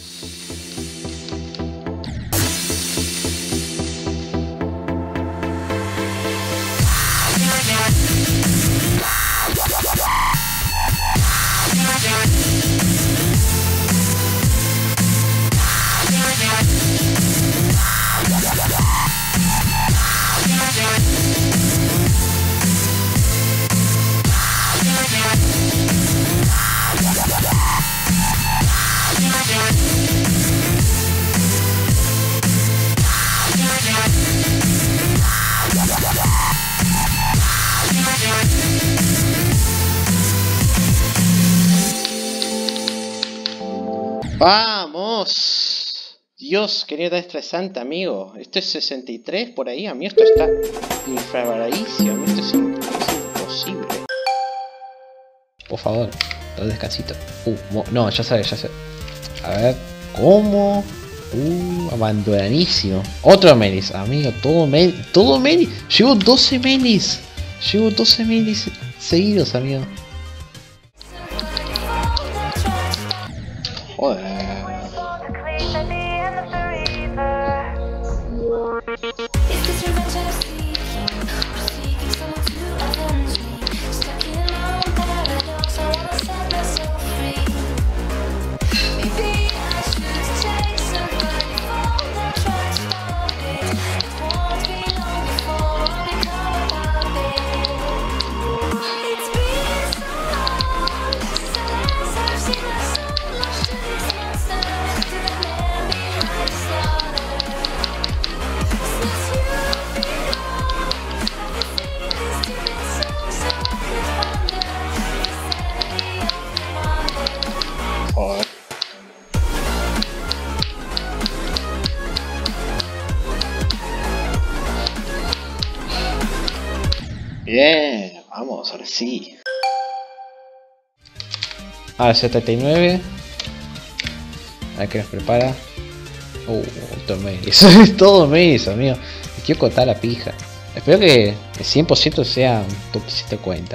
¡Vamos! Dios, qué tan estresante, amigo. Esto es sesenta y tres por ahí. A mí esto está infravaloradísimo. A mí esto es, in es imposible. Por favor, todo descansito. Uh, no, ya sabes, ya sé. A ver, ¿cómo? Uh, abandonadísimo. Otro Melis, amigo, todo Melis. Todo Melis. Llevo doce Melis. Llevo doce Melis seguidos, amigo. Joder. Joder. Bien, vamos, ahora sí. Ahora setenta y nueve. A ver qué nos prepara. Uh, todo Melis. Todo Melis, amigo. Me quiero cortar la pija. Espero que el cien por ciento sea un toquecito de cuenta.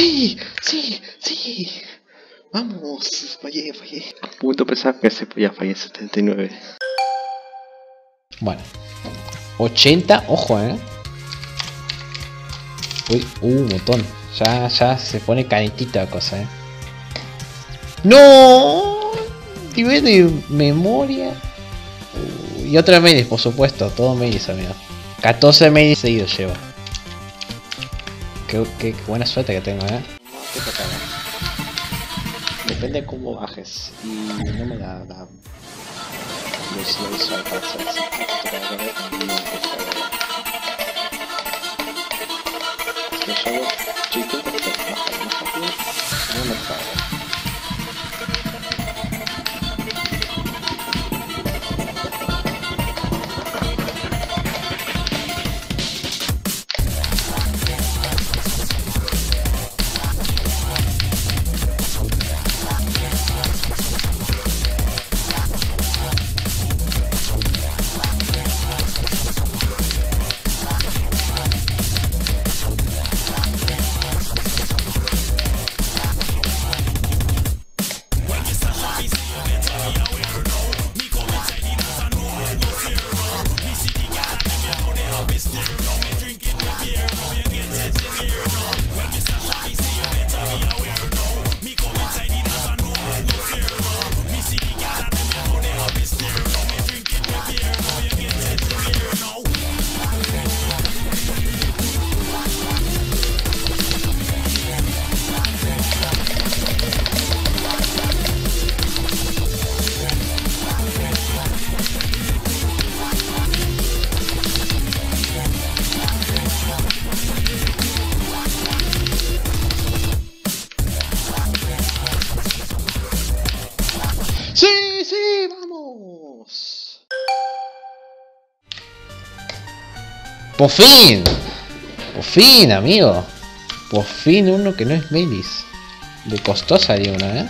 Sí, sí, sí. Vamos, fallé, fallé. A punto pensar que se podía fallar setenta y nueve. Bueno. ochenta, ojo, eh. Uy, uh, un montón. Ya, ya se pone calentita la cosa, eh. ¡No! Nivel de memoria. Uh, y otra Medis, por supuesto. Todo Medis, amigo. catorce Medis seguidos lleva. Qué, qué, qué buena suerte que tengo, eh. ¿Qué te caga? Depende de cómo bajes. Y no me da la velocidad visual para hacer así. Te caga con él. No, por favor. Si yo hago, yo intento hacer más rápido, más rápido. No me caga. ¡Sí, sí! ¡Vamos! ¡Por fin! ¡Por fin, amigo! Por fin uno que no es Medis. Le costó salir uno, eh.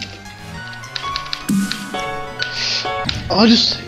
¡Oh, lo sabía!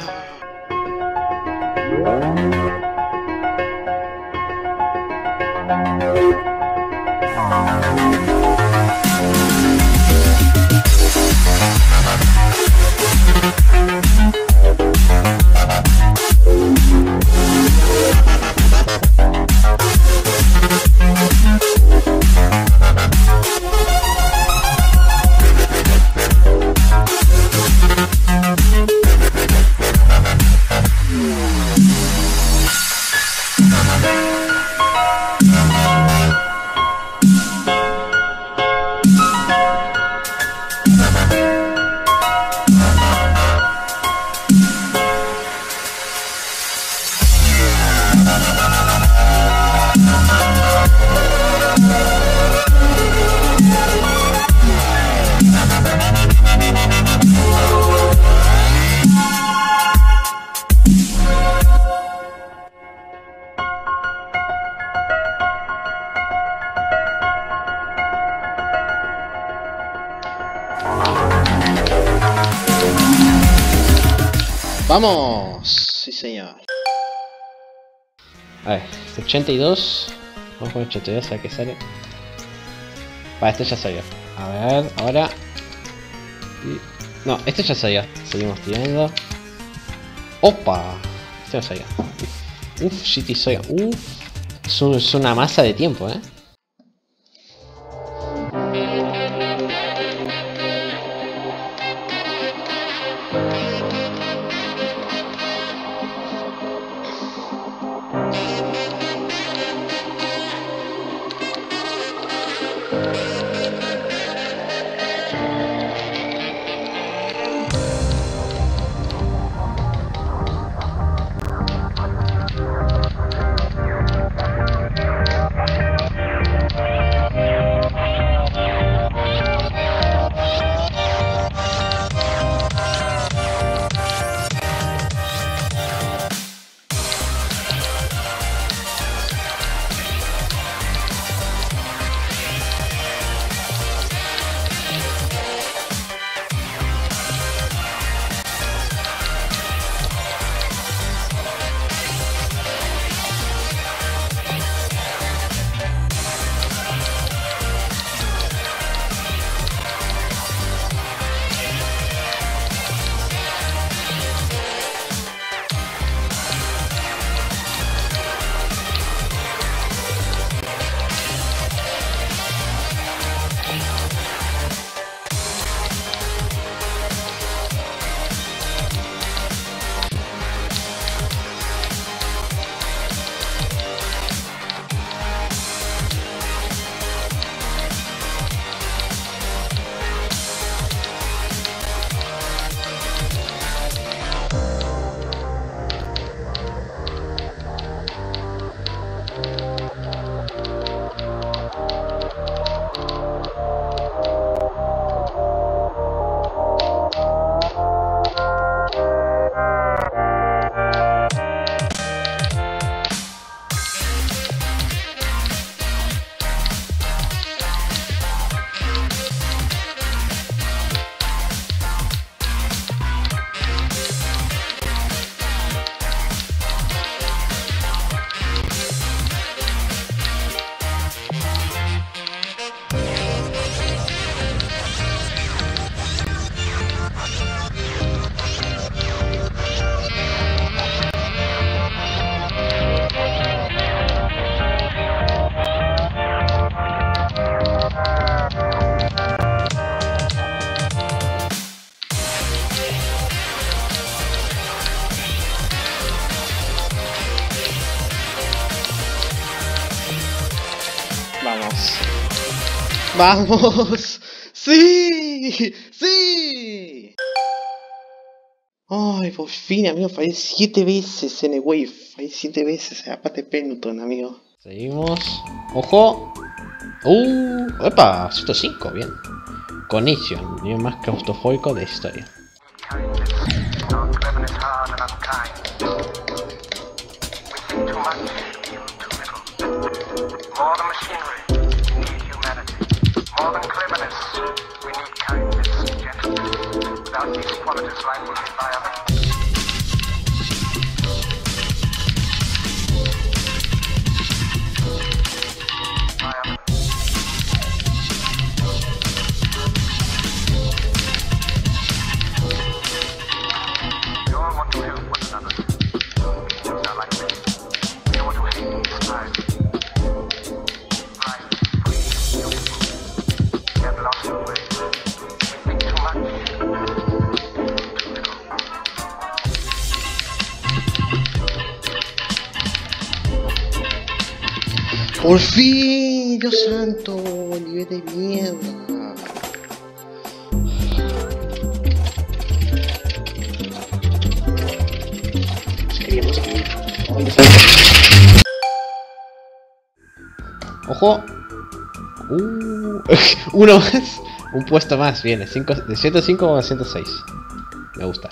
¡Vamos! Sí, señor. A ver, ochenta y dos. Vamos con ochenta y dos, a ver qué sale. Para, este ya salió. A ver, ahora. No, este ya salió. Seguimos tirando. ¡Opa! Este no salió. Uf, uf, City Soya. Uf. Es, un, es una masa de tiempo, eh. ¡Vamos! ¡Sí! ¡Sí! Ay, por fin, amigo, fallé siete veces en el wave. Fallé siete veces, aparte Penutton, amigo. Seguimos. ¡Ojo! ¡Uh! ¡Epa! ciento cinco, bien. Connection, nivel más claustrofóbico de historia. ¡Por fin! ¡Dios santo! ¡Nivel de mierda! ¡Ojo! Uh, uno más. Un puesto más, viene. cinco, de ciento cinco a ciento seis. Me gusta.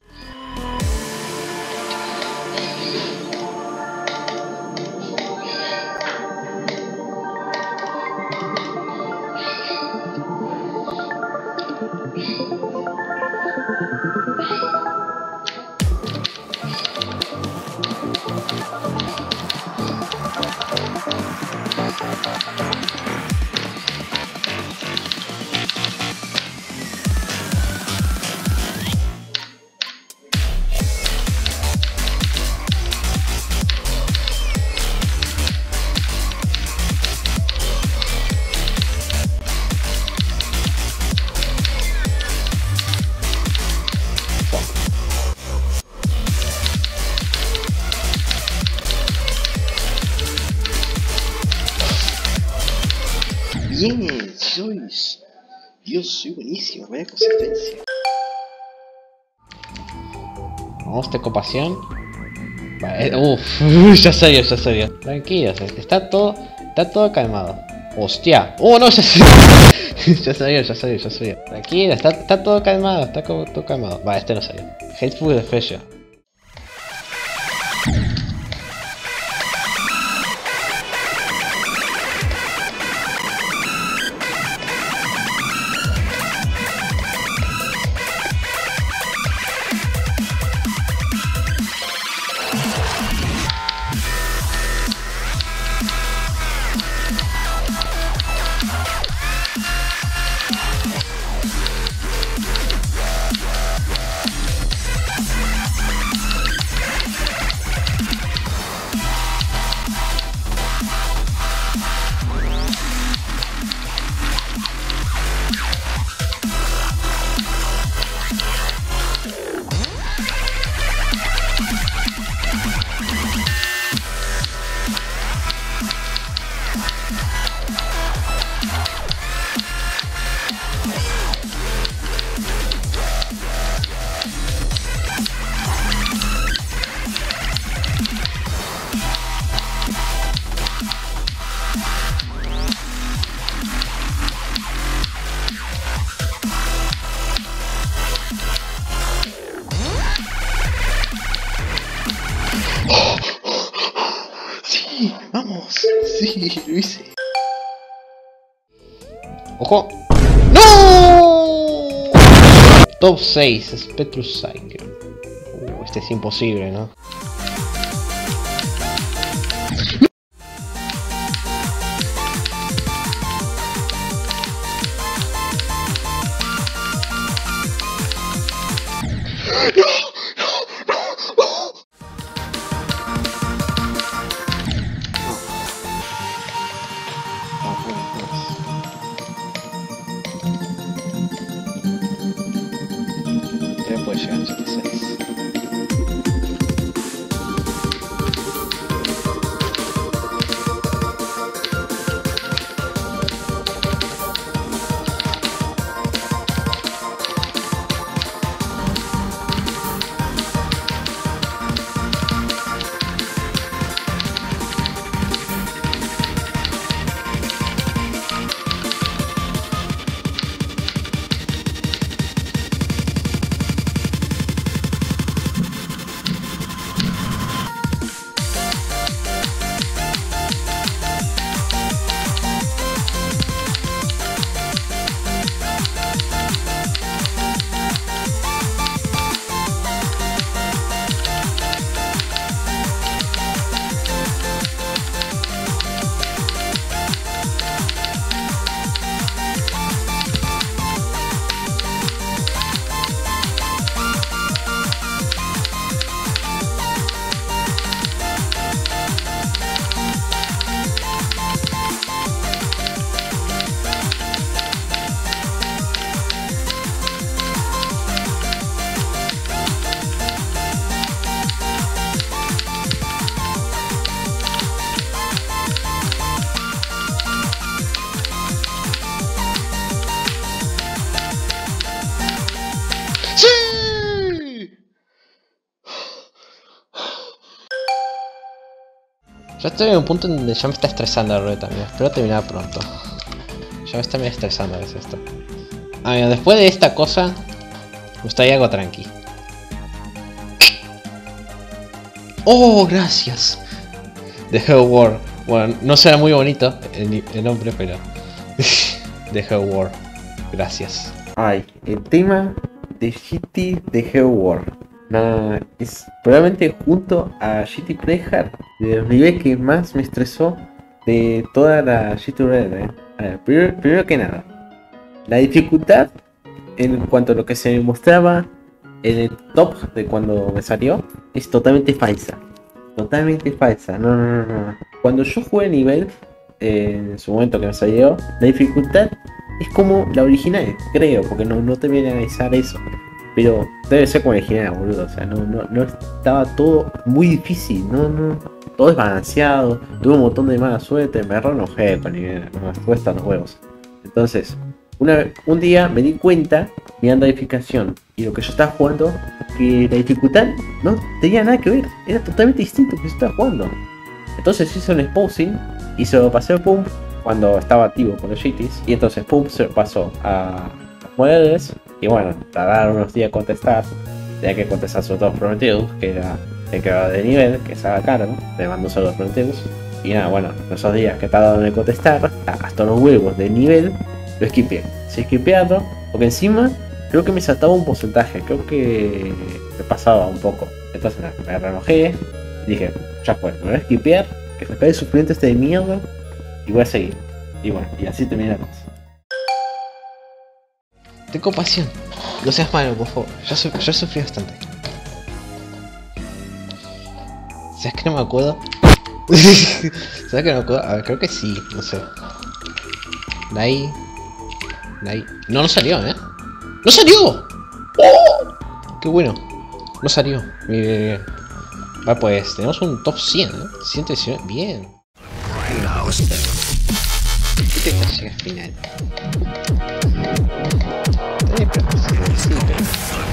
Bien, sois. Dios, soy buenísimo, vaya consistencia. Vamos de compasión. Uff, ya sabía, ya sabía. Tranquilos, está todo, está todo calmado. Hostia, oh no, ya sabía. ya sabía, ya sabía, ya sabía. Tranquilo, está, está todo calmado, está como, todo calmado. Va, este no sabía. Hateful Defection. Vamos, sí, lo hice. ¡Ojo! ¡No! Top seis, Spectrus Cycle. Uh, este es imposible, ¿no? Ya puede llegar a ochenta y seis. Ya estoy en un punto en donde ya me está estresando la rueda también. Espero terminar pronto. Ya me está medio estresando a veces esto. A ver, después de esta cosa, me gustaría algo tranqui. ¡Oh, gracias! The Hell War. Bueno, no será muy bonito el, el nombre, pero... The Hell War. Gracias. Ay, el tema de G T de Hell War. Nah, es probablemente junto a G T Playhard de los niveles que más me estresó de toda la G T Red. Eh. A ver, primero, primero que nada, la dificultad en cuanto a lo que se me mostraba en el top de cuando me salió es totalmente falsa. Totalmente falsa. No, no, no, no. Cuando yo jugué el nivel, eh, en su momento que me salió, la dificultad es como la original, creo, porque no, no te viene a analizar eso. Pero debe ser como la original, boludo. O sea, no, no, no estaba todo muy difícil. No, no. Todo es balanceado. Tuve un montón de mala suerte. Me re enojé con el nivel. No, estuve hasta los huevos. Entonces, una, un día me di cuenta, mirando la edificación y lo que yo estaba jugando, que la dificultad no tenía nada que ver. Era totalmente distinto a lo que yo estaba jugando. Entonces hice un exposing y se lo pasé a Pump cuando estaba activo con los G Ts. Y entonces Pump se lo pasó a los modelos. Y bueno, tardaron unos días a contestar. Tenía que contestar sobre todo Prometheus, que era el que va de nivel, que se haga cargo. Le mando solo a Prometheus. Y nada, bueno, esos días que tardaron en contestar, hasta los huevos de nivel, lo esquipeé. Se esquipeado, porque encima creo que me saltaba un porcentaje. Creo que me pasaba un poco. Entonces nada, me renojé. Y dije, ya fue, me voy a esquipear, que se acabe el sufrimiento este de mierda. Y voy a seguir. Y bueno, y así terminé la cosa. Ten compasión. No seas malo, por favor. Ya, su ya sufrí bastante. ¿Sabes que no me acuerdo? ¿Sabes que no me acuerdo? A ver, creo que sí. No sé. Ahí. Ahí. No, no salió, ¿eh? ¡No salió! ¡Oh! ¡Qué bueno! No salió. Bien, bien, bien. Vale, pues tenemos un top cien, ¿eh? ciento diecinueve. Bien. ¿Qué te llega al final? Eh, pero, sí, pero...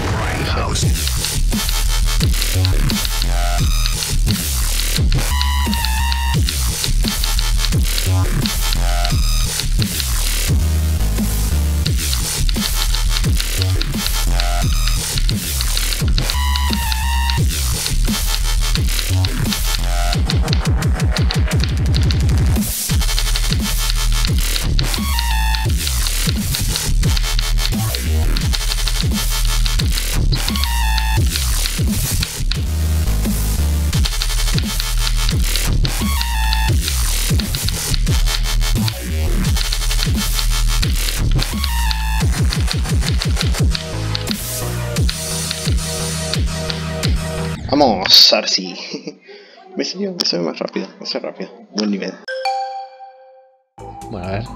Vamos, a ver si... me salió, me salió más rápido, me salió rápido. Buen nivel. Bueno, a ver.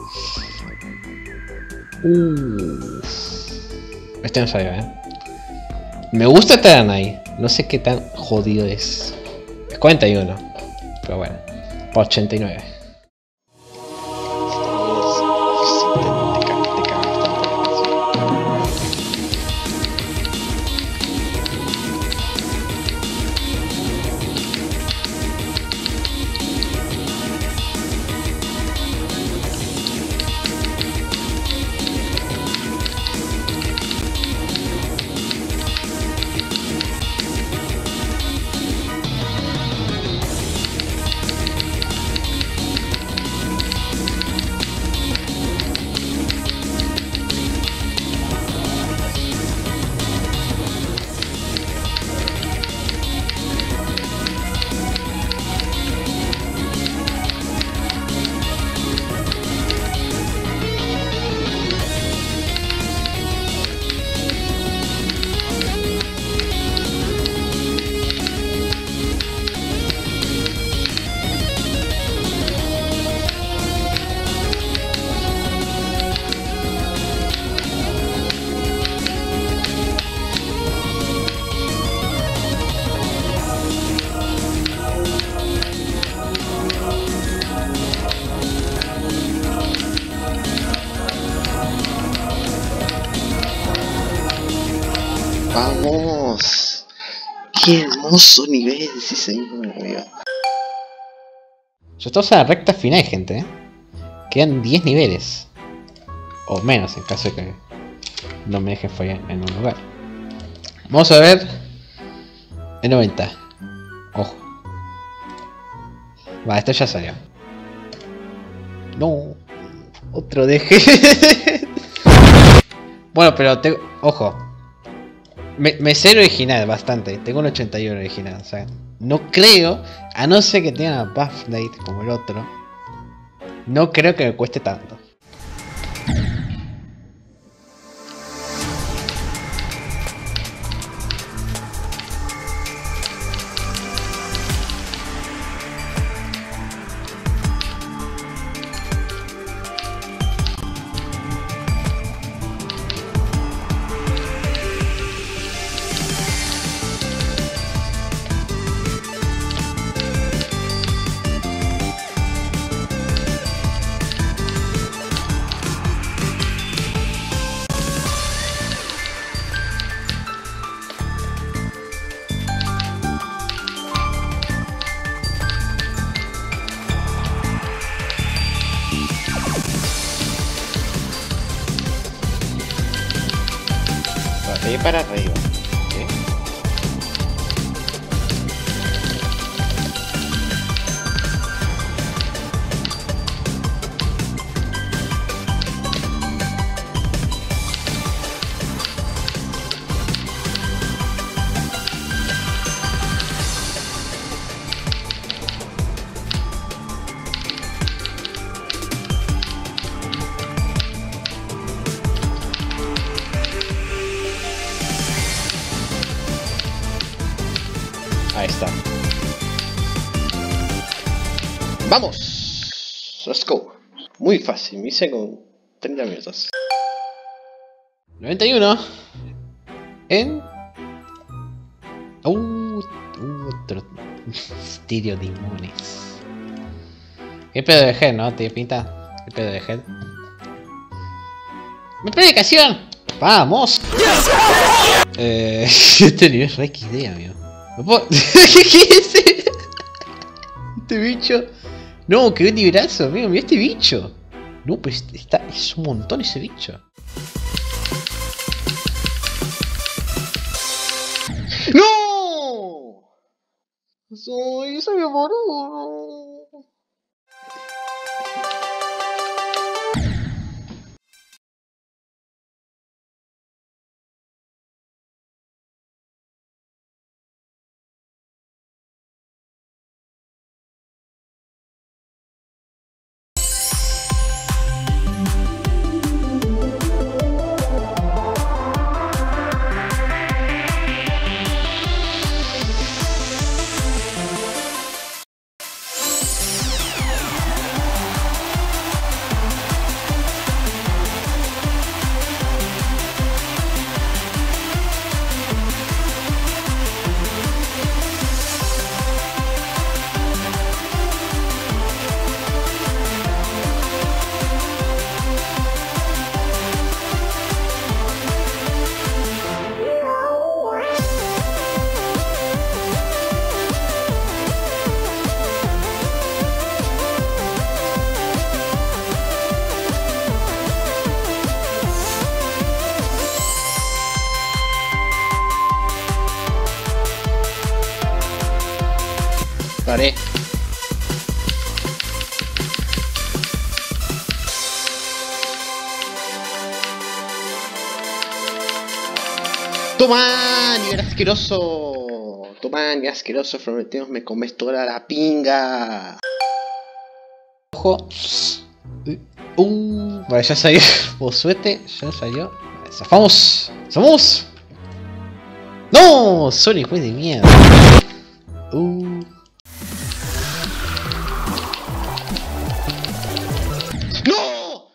Uh. Este no salió, eh. Me gusta Terranai. No sé qué tan jodido es. Es cuarenta y uno. Pero bueno. Por ochenta y nueve. ¡Vamos! ¡Qué hermoso nivel! Sí, señor. estamos en la recta final, gente, ¿eh? Quedan diez niveles. O menos, en caso de que no me dejen fallar en un lugar. Vamos a ver el noventa. Ojo. Va, esto ya salió. No. Otro deje. Bueno, pero tengo... Ojo. Me, me sé el original bastante. Tengo un ochenta y uno original. O sea, no creo, a no ser que tenga una buff date como el otro, no creo que me cueste tanto. De para arriba. ¿Sí? Ahí está. ¡Vamos! Let's go. Muy fácil, me hice con treinta minutos. noventa y uno. En... Uh, otro... Stereo Demonics. ¿Qué pedo de Head, no? ¿Te pinta? ¿Qué pedo de Head? ¡Me predicación! ¡Vamos! Eh... Este nivel es re X D, amigo. ¿No puedo... ¿Qué es ese? Este bicho. No, qué nivelazo, amigo. Mira este bicho. No, pero está... es un montón ese bicho. ¡No! Soy, soy mi boludo. Paré. Toma, nivel asqueroso. Toma, nivel asqueroso. Prometemos me comes toda la pinga. Ojo. Uh, vale, ya salió. Por suerte, ya salió. Vale, zafamos. ¡Zafamos! ¡No! Sonic fue de mierda. Uh. ¡No!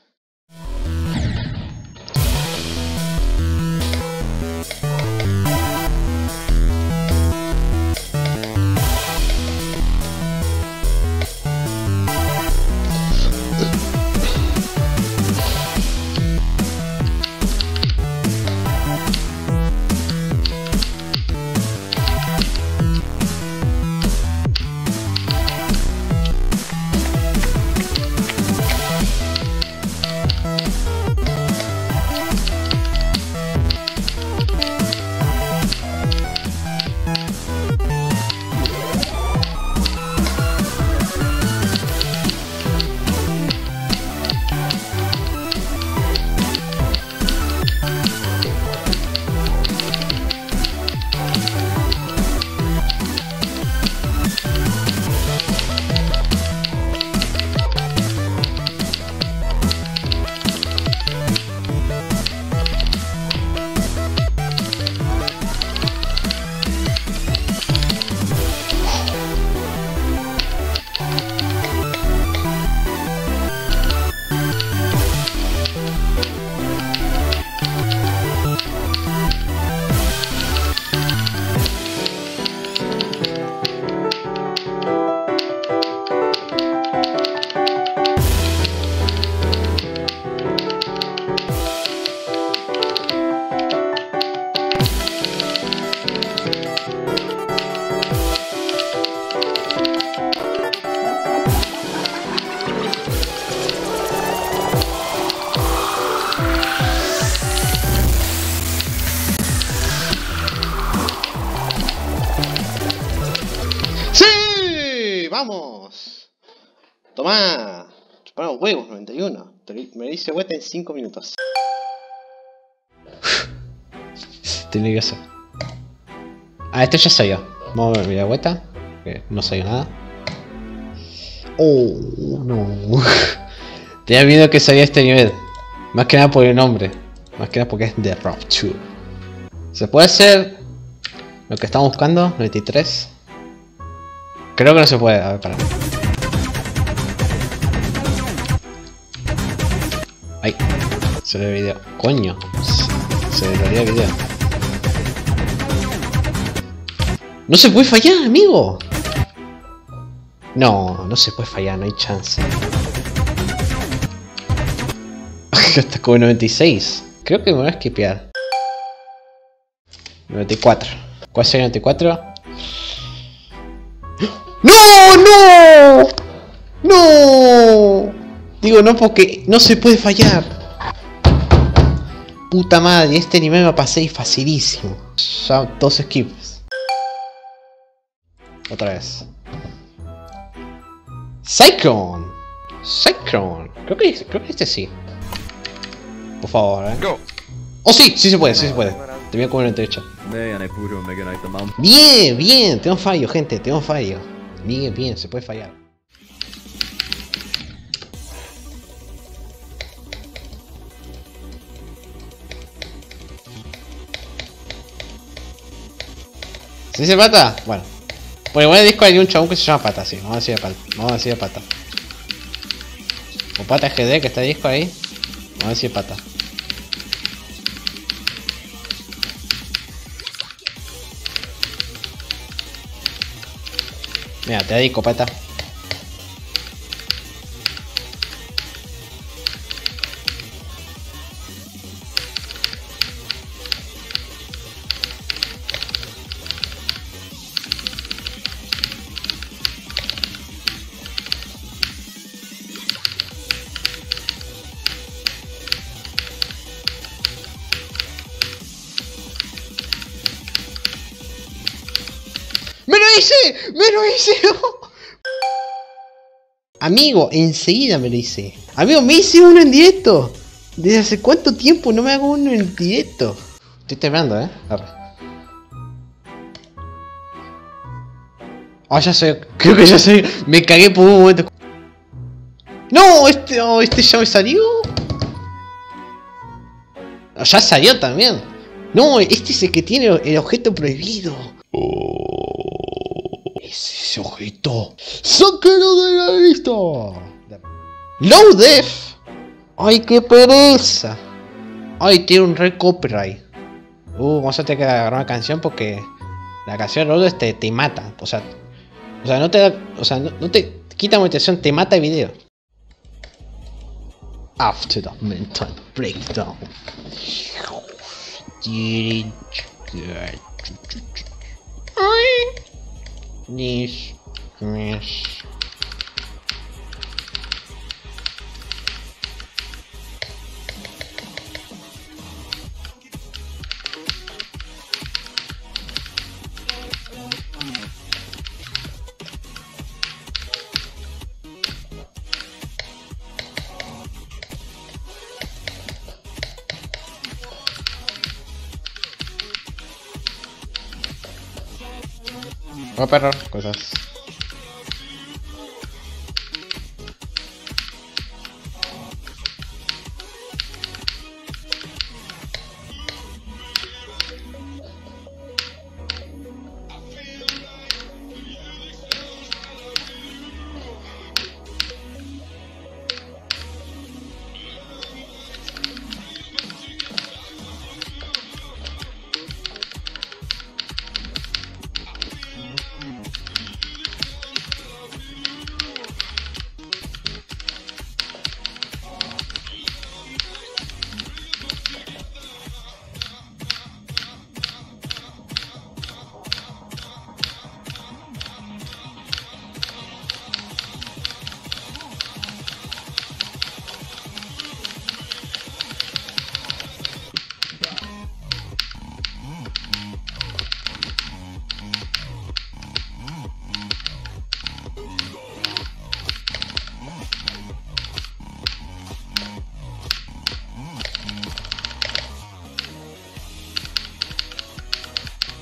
¡Vamos! ¡Tomá! Chupamos huevos, noventa y uno. Me dice vuelta en cinco minutos. Tiene que ser. Ah, este ya salió. Vamos a ver la vuelta. Que no salió nada. Oh, no. Tenía miedo que salía este nivel. Más que nada por el nombre. Más que nada porque es The Rapture. ¿Se puede hacer lo que estamos buscando? noventa y tres. Creo que no se puede. A ver, para. Ay, se ve el video. Coño. Se ve el video. No se puede fallar, amigo. No, no se puede fallar, no hay chance. Hasta como noventa y seis. Creo que me voy a skipear. noventa y cuatro. ¿Cuál sería noventa y cuatro? ¡No! ¡No! ¡No! Digo no porque no se puede fallar. Puta madre, este nivel me pasé y facilísimo. Ya dos skips. Otra vez. Cyclone. Cyclone. Creo que, creo que este sí. Por favor, eh. Oh sí, sí se puede, sí se puede. Termino con una derecha. Bien, bien, tengo fallo, gente, tengo fallo. Bien, bien, se puede fallar. ¿Se dice pata? Bueno. Por el buen disco hay un chabón que se llama Pata, sí. Vamos a decir Pata. Vamos a decir Pata. O Pata G D, que está el disco ahí. Vamos a decir Pata. Mira, te dedico, Pata. ¡Me lo hice! ¡Me lo hice! Amigo, enseguida me lo hice. Amigo, me hice uno en directo. ¿Desde hace cuánto tiempo no me hago uno en directo? Estoy temblando, eh. Arre. Ah, oh, ya sé. Creo que ya sé. Me cagué por un momento. No, este, oh, este ya me salió. Oh, ya salió también. No, este es el que tiene el objeto prohibido. Oh. Ese objeto. ¡Sáquelo de la lista! ¡Low Def! ¡Ay, qué pereza! ¡Ay, tiene un re copyright! Uh, vamos a tener que agarrar una canción porque la canción de Low Def te, te mata. O sea, o sea, no te da. O sea, no, no te quita monetización, te mata el video. After the mental breakdown. This mess. Oh, perro, cosas.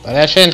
Dale, Jen.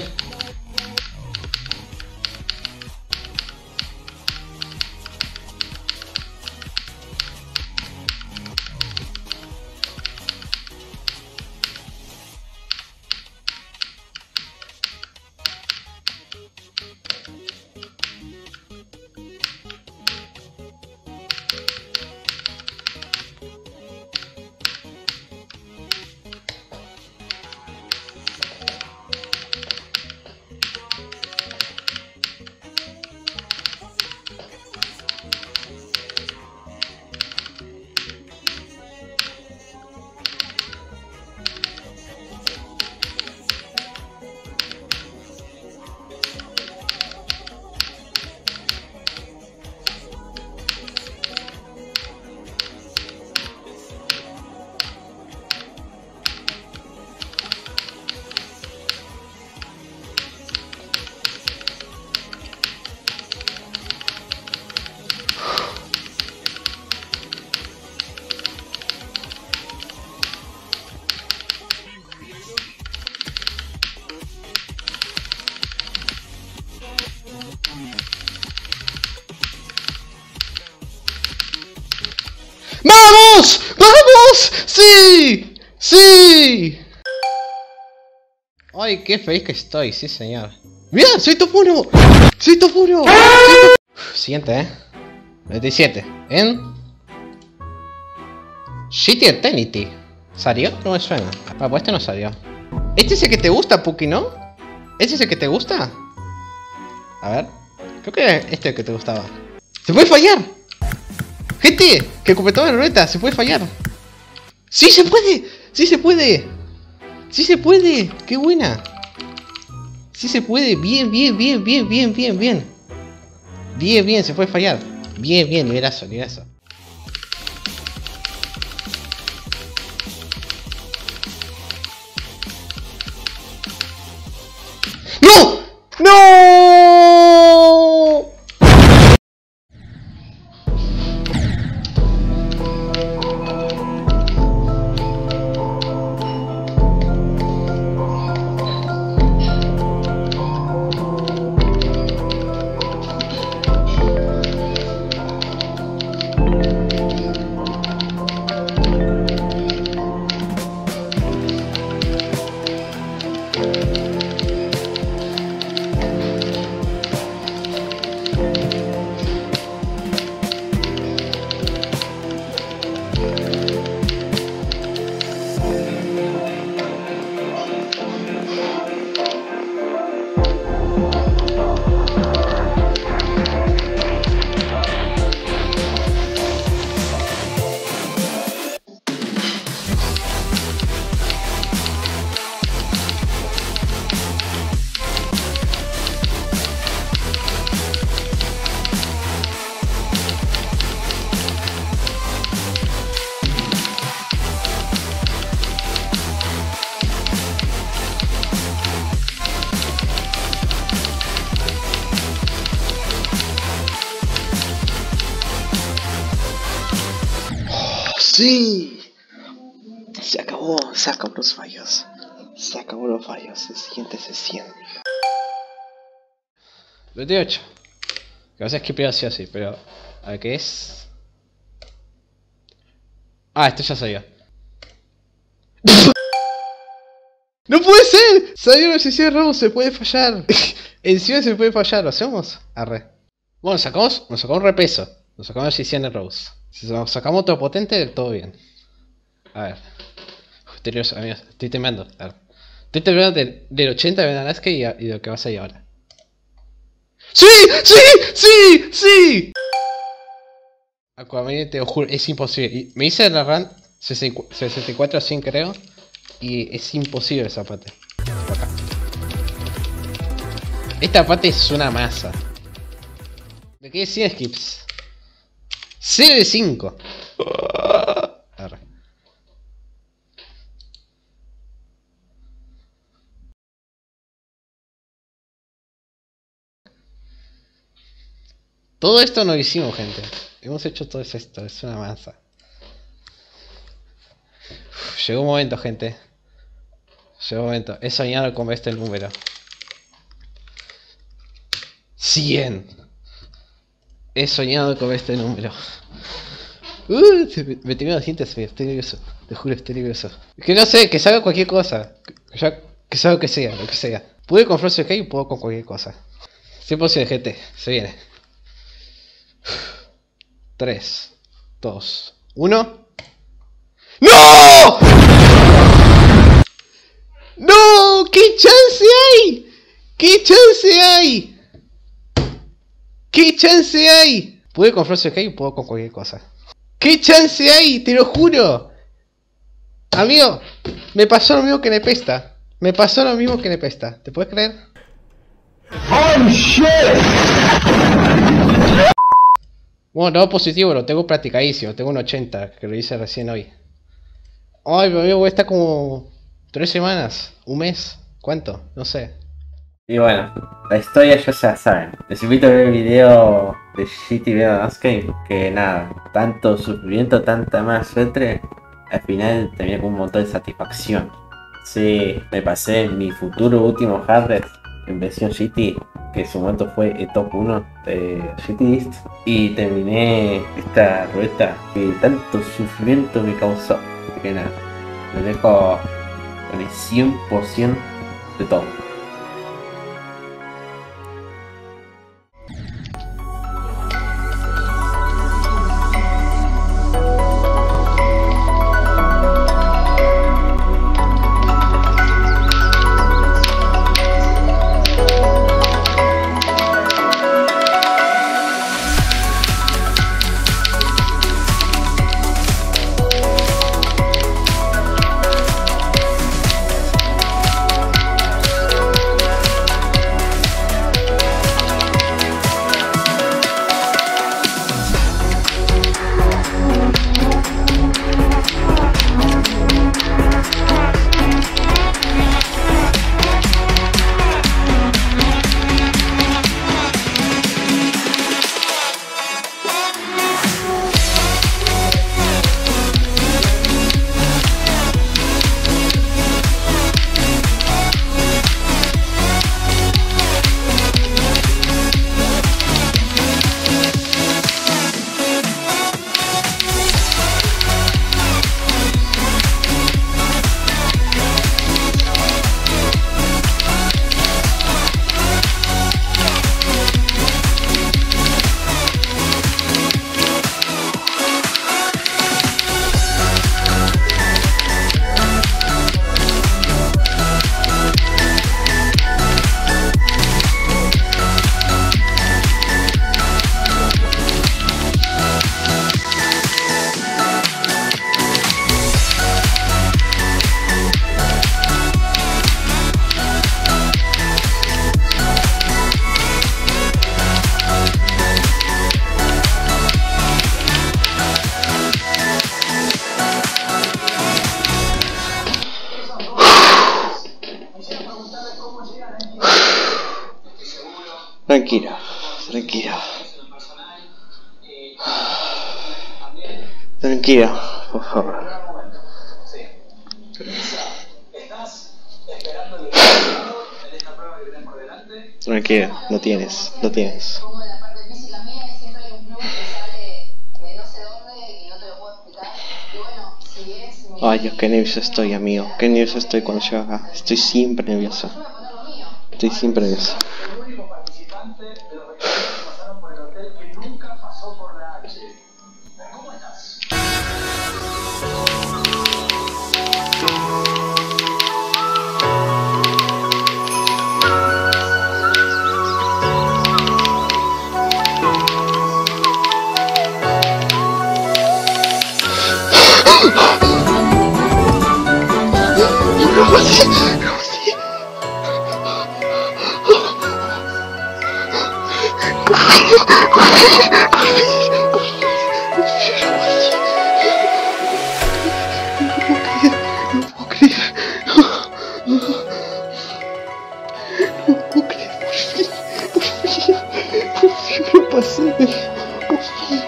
¡Vamos! ¡Vamos! ¡Sí! ¡Sí! Ay, qué feliz que estoy, sí señor. ¡Mira! ¡Soy top uno! ¡Soy top uno! Siguiente, eh. veintisiete. En... Shitty Eternity. ¿Salió? No me suena. Ah, pues este no salió. ¿Este es el que te gusta, Puki, no? ¿Este es el que te gusta? A ver. Creo que este es el que te gustaba. ¡Se puede fallar! ¡Gente! ¡Que completó la ruleta! ¡Se puede fallar! ¡Sí se puede! ¡Sí se puede! ¡Sí se puede! ¡Qué buena! ¡Sí se puede! Bien, bien, bien, bien, bien, bien, bien. Bien, bien, se puede fallar. Bien, bien, nivelazo, nivelazo. ¡No! ¡No! ¡Sí! Se acabó, se acabó los fallos. Se acabó los fallos. El siguiente es el cien. veintiocho. Que vas a esquipear así así, pero... A ver, ¿qué es? Ah, esto ya salió. ¡No puede ser! Salió la sesión de Rose, se puede fallar. Encima se puede fallar, ¿lo hacemos? Arre. Bueno, sacamos, nos sacamos un repeso. Nos sacamos la sesión de Rose. Si nos sacamos otro potente, todo bien. A ver. Estoy, amigos, estoy temblando. A ver. Estoy temblando del, del ochenta de Venalaska y, y de lo que va a salir ahora. ¡Sí! ¡Sí! ¡Sí! ¡Sí! Aquaman, te lo juro, es imposible. Y me hice la run sesenta y cuatro a cien creo. Y es imposible esa parte. Acá. Esta parte es una masa. Me quedé cien skips. cero de cinco. Arre. Todo esto no lo hicimos, gente. Hemos hecho todo esto, es una masa. Uf, llegó un momento, gente. Llegó un momento. He soñado con este número. cien. He soñado con este número. Uh, me tengo los dientes, estoy nervioso. Te juro, estoy nervioso. Que no sé, que salga cualquier cosa. Que, ya, que salga lo que sea, lo que sea. Pude con Frozen Head y puedo con cualquier cosa. cien por ciento de G T, se viene. tres, dos, uno. ¡No! ¡No! ¿Qué chance hay? ¿Qué chance hay? ¿Qué chance hay? Pude con Frozen Head y puedo con cualquier cosa. ¿Qué chance hay? Te lo juro. Amigo, me pasó lo mismo que Nepesta. Me pasó lo mismo que Nepesta. ¿Te puedes creer? ¡Oh, shit! Bueno, no positivo, lo tengo practicadísimo. Tengo un ochenta, que lo hice recién hoy. Ay, mi amigo, está como tres semanas, un mes. ¿Cuánto? No sé. Y bueno, la historia ya se la saben. Les invito a ver el video de G T Game, que nada, tanto sufrimiento, tanta mala suerte, al final terminé con un montón de satisfacción. Sí, me pasé mi futuro último hardware en versión G T, que en su momento fue el top uno de G T List, y terminé esta ruleta que tanto sufrimiento me causó. Así que nada, me dejo con el cien por ciento de todo. Tranquila, tranquila. Tranquila, por favor. Tranquila, lo tienes, lo tienes. Ay, Dios, qué nervioso estoy, amigo. Qué nervioso estoy cuando llego acá. Estoy siempre nervioso. Estoy siempre nervioso.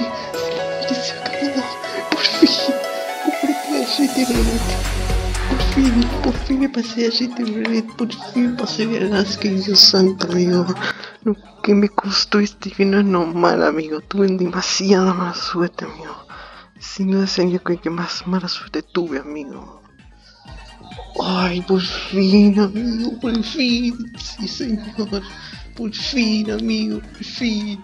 Por fin, por fin, por fin, fin, por fin me pasé a G T Red, por fin me pasé a Alaska, Dios santo, amigo. Lo que me costó este final no es normal, amigo. Tuve demasiada mala suerte, amigo. Si no es el que más mala suerte tuve, amigo. Ay, por fin, amigo, por fin. Sí, señor. Por fin, amigo, por fin.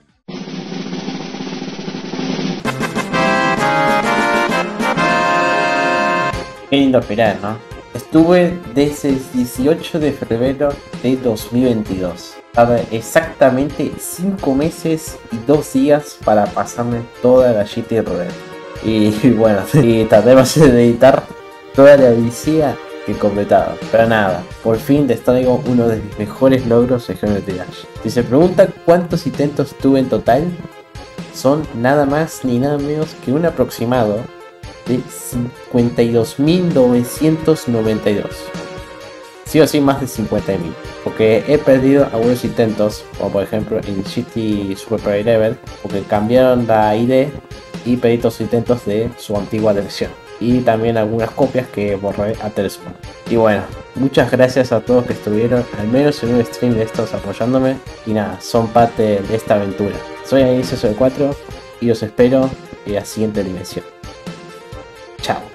Qué lindo final, ¿no? Estuve desde el dieciocho de febrero de dos mil veintidós. Tardé exactamente cinco meses y dos días para pasarme toda la G T Red. Y, y bueno, y tardé más en editar toda la odisea que completado. Pero nada, por fin les traigo uno de mis mejores logros de Geometry Dash. Si se preguntan cuántos intentos tuve en total, son nada más ni nada menos que un aproximado de cincuenta y dos mil novecientos noventa y dos. Sí o sí más de cincuenta mil, porque he perdido algunos intentos, como por ejemplo en G T Super Pro Level, porque cambiaron la I D y perdí todos los intentos de su antigua versión, y también algunas copias que borré a Telesport. Y bueno, muchas gracias a todos que estuvieron al menos en un stream de estos apoyándome, y nada, son parte de esta aventura. Soy Aniceso de cuatro y os espero en la siguiente dimensión. Chao.